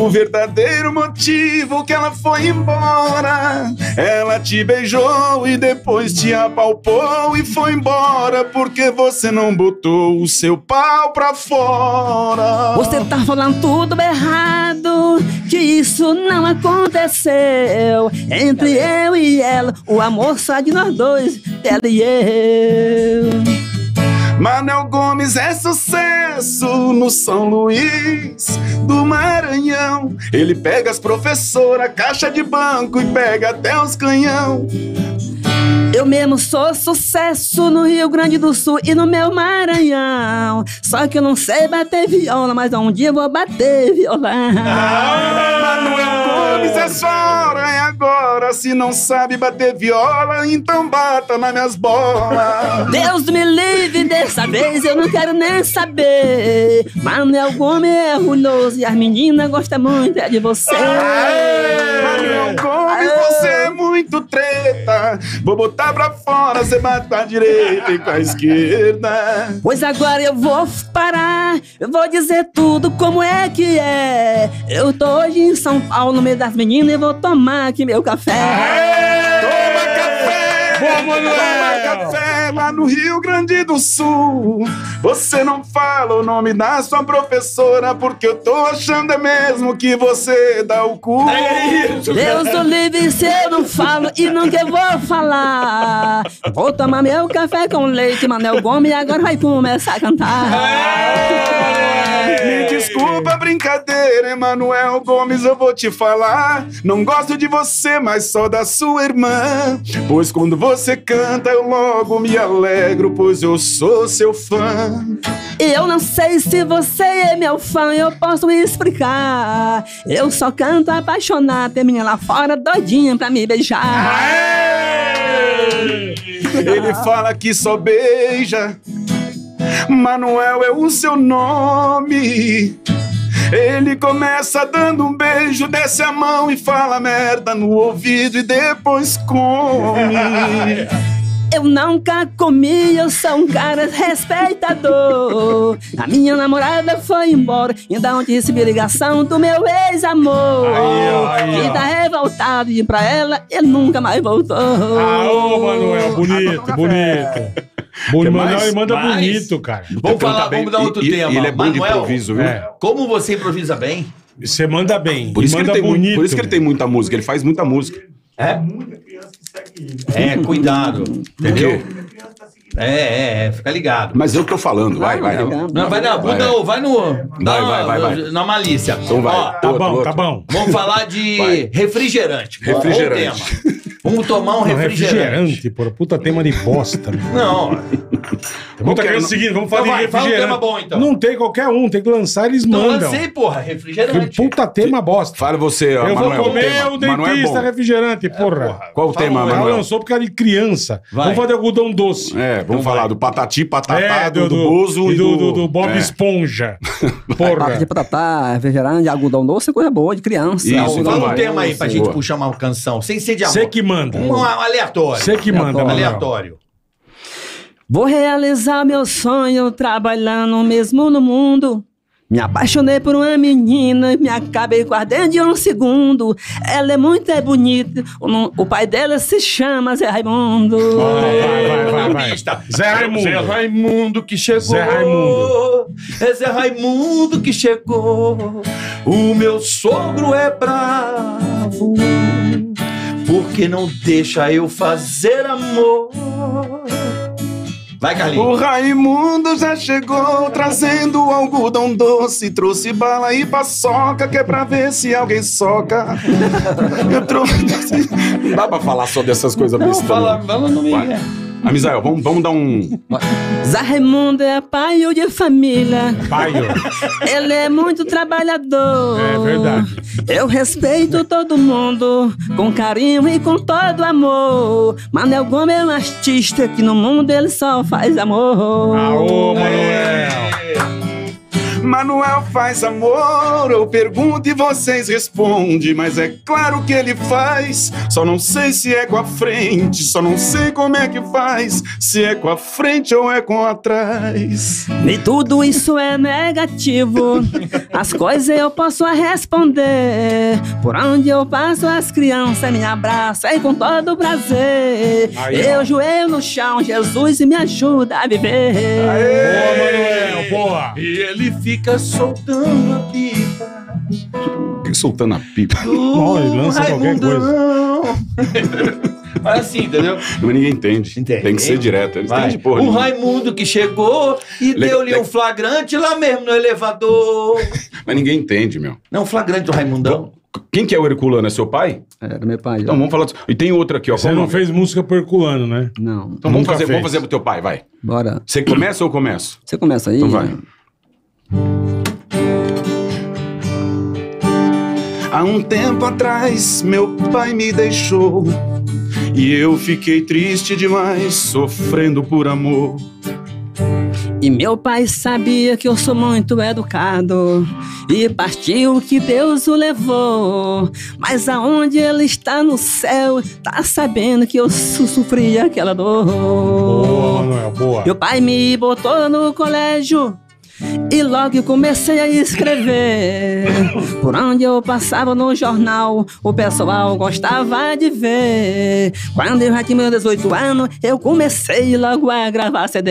o verdadeiro motivo que ela foi embora. Ela te beijou e depois te apalpou e foi embora porque você não botou o seu pau pra fora. Você tá falando tudo errado, que isso não aconteceu. Entre eu e ela, o amor só de nós dois, ela e eu. Manuel Gomes é sucesso no São Luís do Maranhão. Ele pega as professoras, caixa de banco e pega até os canhão. Eu mesmo sou sucesso no Rio Grande do Sul e no meu Maranhão. Só que eu não sei bater viola, mas um dia eu vou bater violão. Manuel Gomes é chora, é agora. Se não sabe bater viola, então bata nas minhas bolas. Deus me livre, dessa vez eu não quero nem saber. Manuel Gomes é ruinoso e as meninas gostam muito de você. Manuel Gomes, você é muito treta. Vou botar pra fora, você bate com a direita e com a esquerda. Pois agora eu vou parar, eu vou dizer tudo como é que é. Eu tô hoje em São Paulo, no meio das meninas, e vou tomar aqui meu café. Toma café! Boa, Manuel! Toma café lá no Rio Grande do Sul. Você não fala o nome da sua professora, porque eu tô achando é mesmo que você dá o cu. Deus do livre se eu não falo e nunca eu vou falar. Vou tomar meu café com leite, Manuel Gomes, e agora vai começar a cantar. Me desculpa a brincadeira, Emanuel Gomes, eu vou te falar. Não gosto de você, mas só da sua irmã. Pois quando você canta eu logo me alegro, pois eu sou seu fã. Eu não sei se você é meu fã, eu posso explicar. Eu só canto apaixonado, tem menina lá fora doidinha pra me beijar. Ele fala que só beija, Manuel é o seu nome. Ele começa dando um beijo, desce a mão e fala merda no ouvido e depois come. Eu nunca comi, eu sou um cara respeitador. A minha namorada foi embora, ainda ontem recebi ligação do meu ex-amor. Que tá revoltado de ir pra ela, ele nunca mais voltou. Ô, Manuel, bonito, bonito. Manuel, ele manda mais? bonito, cara. Vamos falar, vamos dar outro tema. Ele é bom de Manuel, improviso, viu? como você improvisa bem? Você manda bem. Por isso, que manda ele tem bonito. por isso que ele tem muita música, ele faz muita música. Muita criança que segue ele. Cuidado. Entendeu? quê? Muita criança tá seguindo. Fica ligado. Mas eu tô falando, vai. Não, vai na bunda ou vai no. Vai. Na malícia. Então vai. Ó, Tá bom, tá bom. vamos falar de Vai. refrigerante. Refrigerante. Bom tema. Vamos tomar um refrigerante. Porra, puta tema de bosta. Não, Puta que é o seguinte, vamos falar Então de vai, fala um refrigerante. tema bom, então. Não tem qualquer um, tem que lançar, eles então mandam. lancei, porra, Que refrigerante. puta tema bosta. Fala você, Eu Manuel, vou comer tema. o Manuel é dentista bom. refrigerante, porra. Qual o Fala tema, um, Ela Manuel? lançou por causa de criança. Vai. Vamos fazer algodão doce. Vamos falar do Patati, Patatá, do do Bozo e e do Bob É. Esponja. Parte Porra. de patatá, refrigerante, algodão doce é coisa boa de criança. Isso, Algodão Fala um vai. tema aí pra gente Boa. puxar uma canção. Sem ser de amor. Você que manda. Um aleatório. Você que manda, Manuel. Aleatório. Vou realizar meu sonho trabalhando mesmo no mundo. Me apaixonei por uma menina, me acabei com a dentro de um segundo. Ela é muito bonita, o pai dela se chama Zé Raimundo. Vai. Zé Raimundo. Zé Raimundo que chegou. Zé Raimundo. É Zé Raimundo que chegou. O meu sogro é bravo, porque não deixa eu fazer amor. Vai, O Carlinhos. Raimundo já chegou trazendo algodão doce. Trouxe bala e paçoca, que é pra ver se alguém soca. Eu trouxe. Não dá pra falar só dessas coisas Não, bestas. fala no meio. Vai. Amizael, vamos dar um. Zé Raimundo é pai de família. Pai, Ele é muito trabalhador. É verdade. Eu respeito todo mundo, com carinho e com todo amor. Manuel Gomes é um artista que no mundo ele só faz amor. Aô, Manuel. Manuel faz amor, eu pergunto e vocês respondem, mas é claro que ele faz, só não sei se é com a frente, só não sei como é que faz, se é com a frente ou é com atrás. Nem tudo isso é negativo, as coisas eu posso responder. Por onde eu passo as crianças me abraçam e com todo prazer. Aí, eu joelho no chão, Jesus me ajuda a viver. Boa, Manuel, boa. E ele fica soltando a pipa. Por que soltando a pipa? Não, ele lança qualquer Faz assim, entendeu? Mas ninguém entende. Entende. Tem que ser direto. Eles entendem porra O nenhuma. Raimundo que chegou e deu-lhe um flagrante lá mesmo no elevador. Mas ninguém entende, meu. Não, flagrante do Raimundão. Quem que é o Herculano? É seu pai? Era meu pai. Então vamos falar disso. E tem outra aqui, ó. Você Qual o não nome? fez música pro Herculano, né? Não, Então vamos Nunca fazer fez. pro teu pai, vai. bora. Você começa ou eu começo? Você começa aí? Então vai. Há um tempo atrás, meu pai me deixou e eu fiquei triste demais, sofrendo por amor. E meu pai sabia que eu sou muito educado e partiu que Deus o levou. Mas aonde ele está no céu, tá sabendo que eu sofri aquela dor. Boa, Manuel, boa. Meu pai me botou no colégio e logo comecei a escrever. Por onde eu passava no jornal, o pessoal gostava de ver. Quando eu já tinha meus 18 anos, eu comecei logo a gravar CD.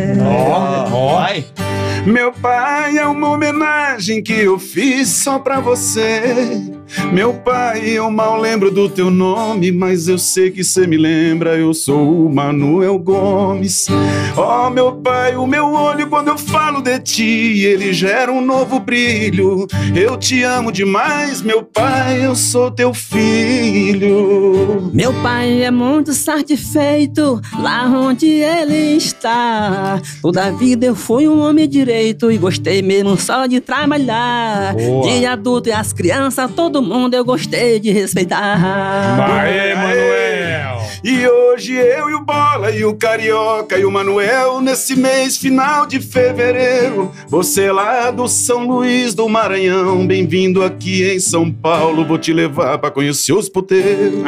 Vai. Meu pai é uma homenagem que eu fiz só pra você. Meu pai, eu mal lembro do teu nome, mas eu sei que cê me lembra, eu sou o Manuel Gomes. Oh, meu pai, o meu olho quando eu falo de ti, ele gera um novo brilho. Eu te amo demais, meu pai, eu sou teu filho. Meu pai é muito satisfeito lá onde ele está. Toda a vida eu fui um homem direito e gostei mesmo só de trabalhar. Boa. De adulto e as crianças, todo mundo eu gostei de respeitar. Aê, Manuel. E hoje eu e o Bola e o Carioca e o Manuel, nesse mês final de fevereiro, você lá do São Luís do Maranhão, bem-vindo aqui em São Paulo, vou te levar pra conhecer os puteiros.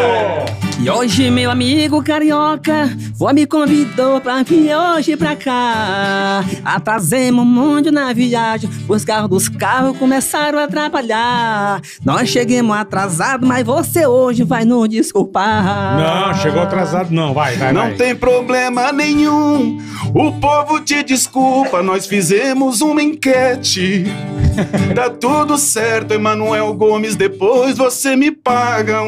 E hoje meu amigo Carioca me convidou pra vir hoje pra cá. Atrasemos um monte na viagem, os carros dos carros começaram a atrapalhar. Nós chegamos atrasados, mas você hoje vai nos desculpar. Não, chegou atrasado não, vai. Não tem problema nenhum, o povo te desculpa, nós fizemos uma enquete. Tá tudo certo, Emanuel Gomes, depois você me paga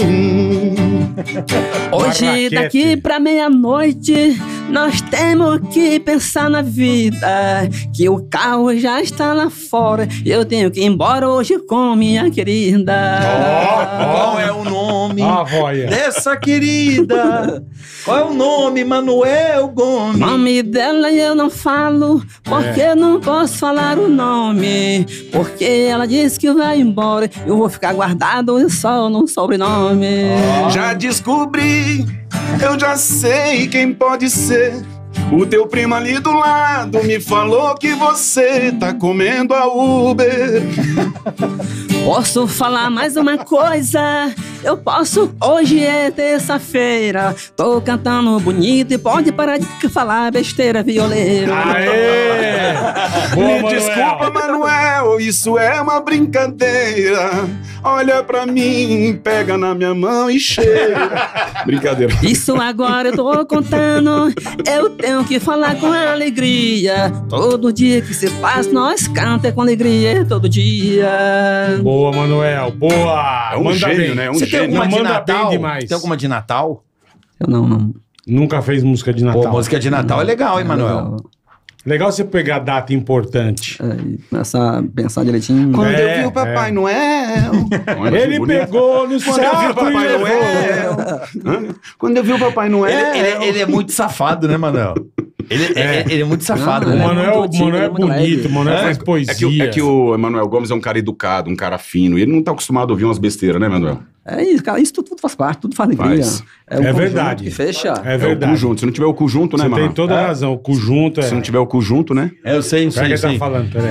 Hoje, Barraquete. daqui pra meia-noite, nós temos que pensar na vida. Que o carro já está lá fora, eu tenho que ir embora hoje com minha querida. Qual é o nome Ah, voia. dessa querida? Qual é o nome? Manuel O Gomes. nome dela eu não falo, porque não posso falar o nome. Porque ela disse que vai embora, eu vou ficar guardado só no sobrenome. Já descobri, eu já sei quem pode ser. O teu primo ali do lado me falou que você tá comendo a Uber. Posso falar mais uma coisa? Eu posso, hoje é terça-feira. Tô cantando bonito e pode parar de falar besteira, violeiro. Aê! Boa, Me Manuel. desculpa, Manuel, isso é uma brincadeira. Olha pra mim, pega na minha mão e cheira. Brincadeira. Isso agora eu tô contando, eu tenho que falar com alegria. Todo dia que se passa, nós canta com alegria, todo dia. Boa, Manuel, boa. É um Manda gênio, bem. né? É um Você tem gênio. alguma de Manda Natal? bem demais. Tem alguma de Natal? Eu não. Nunca fez música de Natal. Pô, música de Natal é legal, hein, Manuel? Legal você pegar data importante. Começar a pensar direitinho. Quando É, eu vi o Papai Noel. Olha que Ele bonito. pegou no Quando eu vi o saco e Papai levou. Noel. Quando eu vi o Papai Noel. Ele é muito safado, né, Manuel? Ele é muito safado, O Ele né? é Manuel, muito tímido, Manuel é é muito bonito, leve. o Manuel faz poesia. É que o Emanuel Gomes é um cara educado, um cara fino. Ele não tá acostumado a ouvir umas besteiras, né, Manuel? É isso, cara. Isso tudo faz parte, tudo faz alegria. Faz. É um conjunto verdade. que fecha. É É verdade. o cu junto. Se não tiver o cu junto, né, Você mano? tem toda a razão. O conjunto é... Se não tiver o cu junto, né? Eu sei, Será que ele tá falando? Peraí.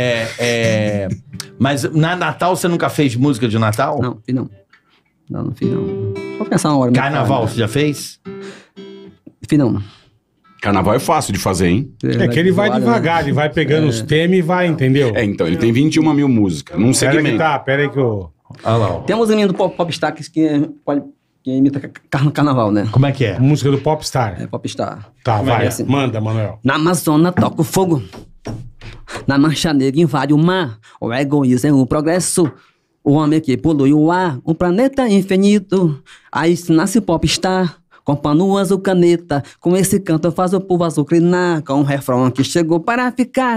Mas na Natal você nunca fez música de Natal? Não, fiz não. Não fiz não. Vou pensar uma hora. Carnaval, você já fez? Fiz não. Carnaval é fácil de fazer, hein? É que ele vai Toalha, devagar, né? ele vai pegando os temas e vai, entendeu? É, então, ele tem 21 mil músicas. Num segmento. Pera aí que eu... Olha lá. Ó. Tem uma musiquinha do Popstar que imita carnaval, né? Como é que é? Música do Popstar. É Popstar. Tá, vai. é assim? Manda, Manuel. Na Amazônia toca o fogo. Na Mancha Negra invade o mar. O egoísmo é o progresso. O homem que polui o ar. Um planeta infinito. Aí se nasce o Popstar. Com pano azul caneta, com esse canto faz o povo azucrinar, com um refrão que chegou para ficar,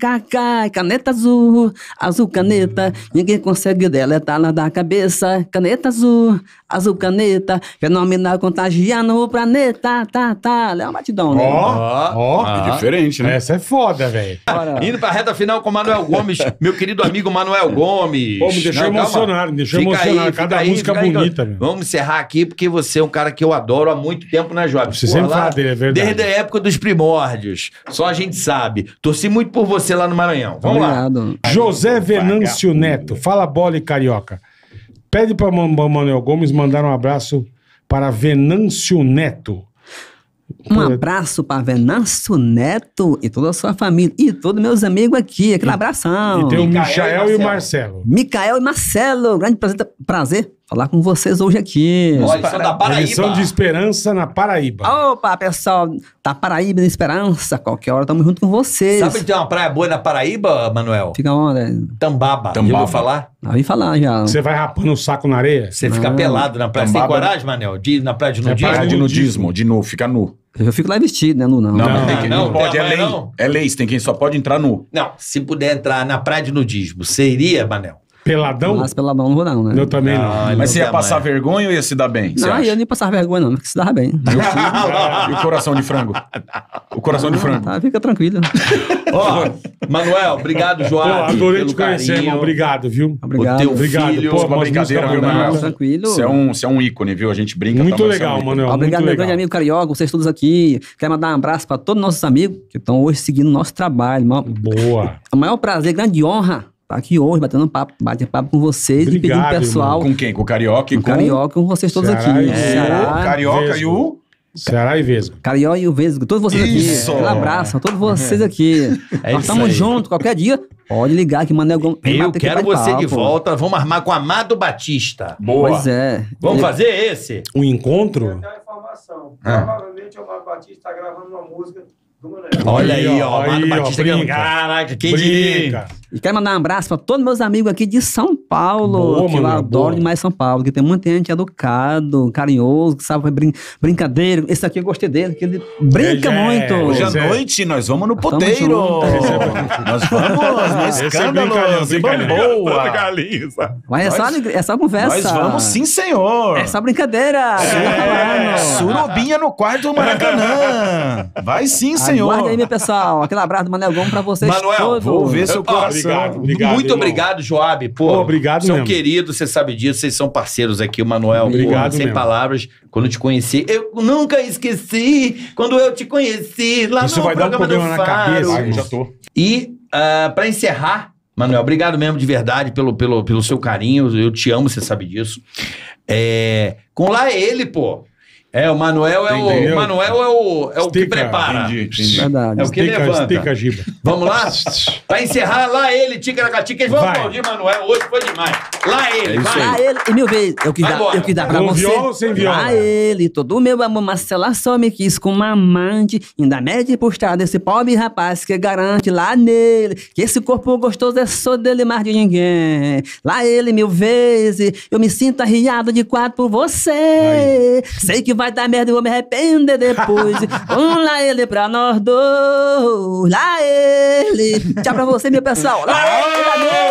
caneta azul, azul caneta, ninguém consegue deletá-la da cabeça, caneta azul, azul caneta, fenomenal contagiando o planeta, é um batidão, né? Ó. É diferente, né? Essa é foda, velho. Bora. Indo pra reta final com o Manuel Gomes, meu querido amigo Manuel Gomes. Pô, me deixou Não, calma. emocionado, me deixou Fica emocionado. aí, Cada fica aí, música fica aí. bonita, meu. Vamos encerrar aqui, porque você é um cara que eu adoro há muito tempo, né, Job? Você Porra, sempre lá, fala dele, é verdade. Desde a época dos primórdios. Só a gente sabe. Torci muito por você lá no Maranhão. Vamos lá. Obrigado. José Venâncio Neto. Fala bola e carioca. Pede pra Manuel Gomes mandar um abraço para Venâncio Neto. Um abraço para Venâncio Neto e toda a sua família. E todos meus amigos aqui. Aquele abração. E tem o Micael Michael e e o Marcelo. Micael e Marcelo. Grande prazer falar com vocês hoje aqui. Olha, eles são da Paraíba. Eles são de Esperança na Paraíba. Opa, pessoal, tá Paraíba na Esperança. Qualquer hora estamos junto com vocês. Sabe que tem uma praia boa na Paraíba, Manuel? Fica onde? Tambaba. Já ouviu falar? Ouvi falar já. Você vai rapando o saco na areia? Você fica pelado na praia. Você tem Tambaba. coragem, Manel? De ir na praia de nudismo? Praia de nudismo, de nu, fica nu. Eu fico lá vestido, né? Não. Não, mas tem que, não, não pode, tem é a lei. praia não. É lei, tem quem só pode entrar nu. Não, se puder entrar na praia de nudismo, seria, Manel? Peladão? Mas peladão não vou não, né? Eu também não. Não, Mas você ia não, passar mas- vergonha ou ia se dar bem? Você Não, acha? eu nem passar vergonha não, porque se dava bem. E o coração de frango? O coração de frango. Tá, fica tranquilo. Ó, Manuel, obrigado, Pô, Joab. adorei pelo te conhecer, carinho. irmão. Obrigado, viu? Obrigado. O teu Obrigado. filho. Pô, Desculpa a umas brincadeira, músicas viu, Manuel? bonitas. Tranquilo. Você é um ícone, viu? A gente brinca Muito pra você, legal, é um ícone. Manuel. Obrigado, muito meu legal. grande amigo Carioca, vocês todos aqui. Quero mandar um abraço para todos os nossos amigos que estão hoje seguindo o nosso trabalho. Boa. O maior prazer, grande honra, estar aqui hoje, batendo papo com vocês e Obrigado, pedindo pessoal, Com quem? Com o Carioca e o com... Carioca, com vocês todos Ceará aqui. e- O Ceará, Carioca e o... Ceará e Vesgo. Carioca e o Vesgo, todos vocês Isso! aqui. Um abraço a todos vocês aqui. Nós isso estamos aí. juntos, qualquer dia. Pode ligar que Manuel Gomes. vem Eu bater aqui quero pra você de papo. volta. Vamos armar com Amado Batista. Boa. Pois é. Vamos fazer esse? Um encontro? Tem a informação. Ah. Provavelmente o Amado Batista está gravando uma música do Manuel. Olha aí, ó. Aí, Amado ó, Batista. brinca. Caraca, quem diria? Brinca. E quero mandar um abraço para todos meus amigos aqui de São Paulo, Boa, que eu Manuel, adoro boa. demais São Paulo, que tem muita gente educado, carinhoso, que sabe brincadeira. Esse aqui eu gostei dele, que ele brinca É, muito. Hoje à Esse é- noite nós vamos no Nós tamo poteiro. junto. Nós vamos no Esse é escândalo. brincalhão. Boa. Mas é só conversa. Nós vamos sim, senhor. É só brincadeira. que eu tô falando. Surubinha no quarto do Maracanã. Vai sim, senhor. Aguarda aí, meu pessoal. Aquele abraço do Manuel Gomes pra vocês Manuel, todos. Vou ver seu Ó, coração. obrigado. Muito irmão. obrigado, Joab. Pô, Pô, obrigado são mesmo. queridos, você sabe disso, vocês são parceiros aqui, o Manuel. Obrigado sem mesmo. palavras, quando eu te conheci. Eu nunca esqueci quando eu te conheci lá Isso no vai dar um programa do problema na Faro. cabeça, Ai, irmão. já tô. E, pra encerrar, Manuel, obrigado mesmo de verdade pelo seu carinho. Eu te amo, você sabe disso. Com lá ele, pô. O Manuel Entendeu? o Manuel é o que Estica, prepara. Entendi. Verdade. É o que levanta. Estica, Giba. Vamos lá? Pra encerrar, lá ele, Ticaracatica. Eles vão Vai. aplaudir, Manuel. Hoje foi demais. Lá ele, isso vai. Lá ele, e mil vezes, eu quis Vai dar, embora. eu quis dar pra Com você. viola ou sem viola? Lá ele, todo o meu amor, Marcela só me quis com uma amante. Ainda mede por estar desse pobre rapaz que garante lá nele que esse corpo gostoso é só dele mais de ninguém. Lá ele, mil vezes, eu me sinto arriado de quatro por você. Sei que vai dar merda, eu vou me arrepender depois. Vamos lá ele pra nós dois. Lá ele. Tchau pra você, meu pessoal. Lá ele, lá nele.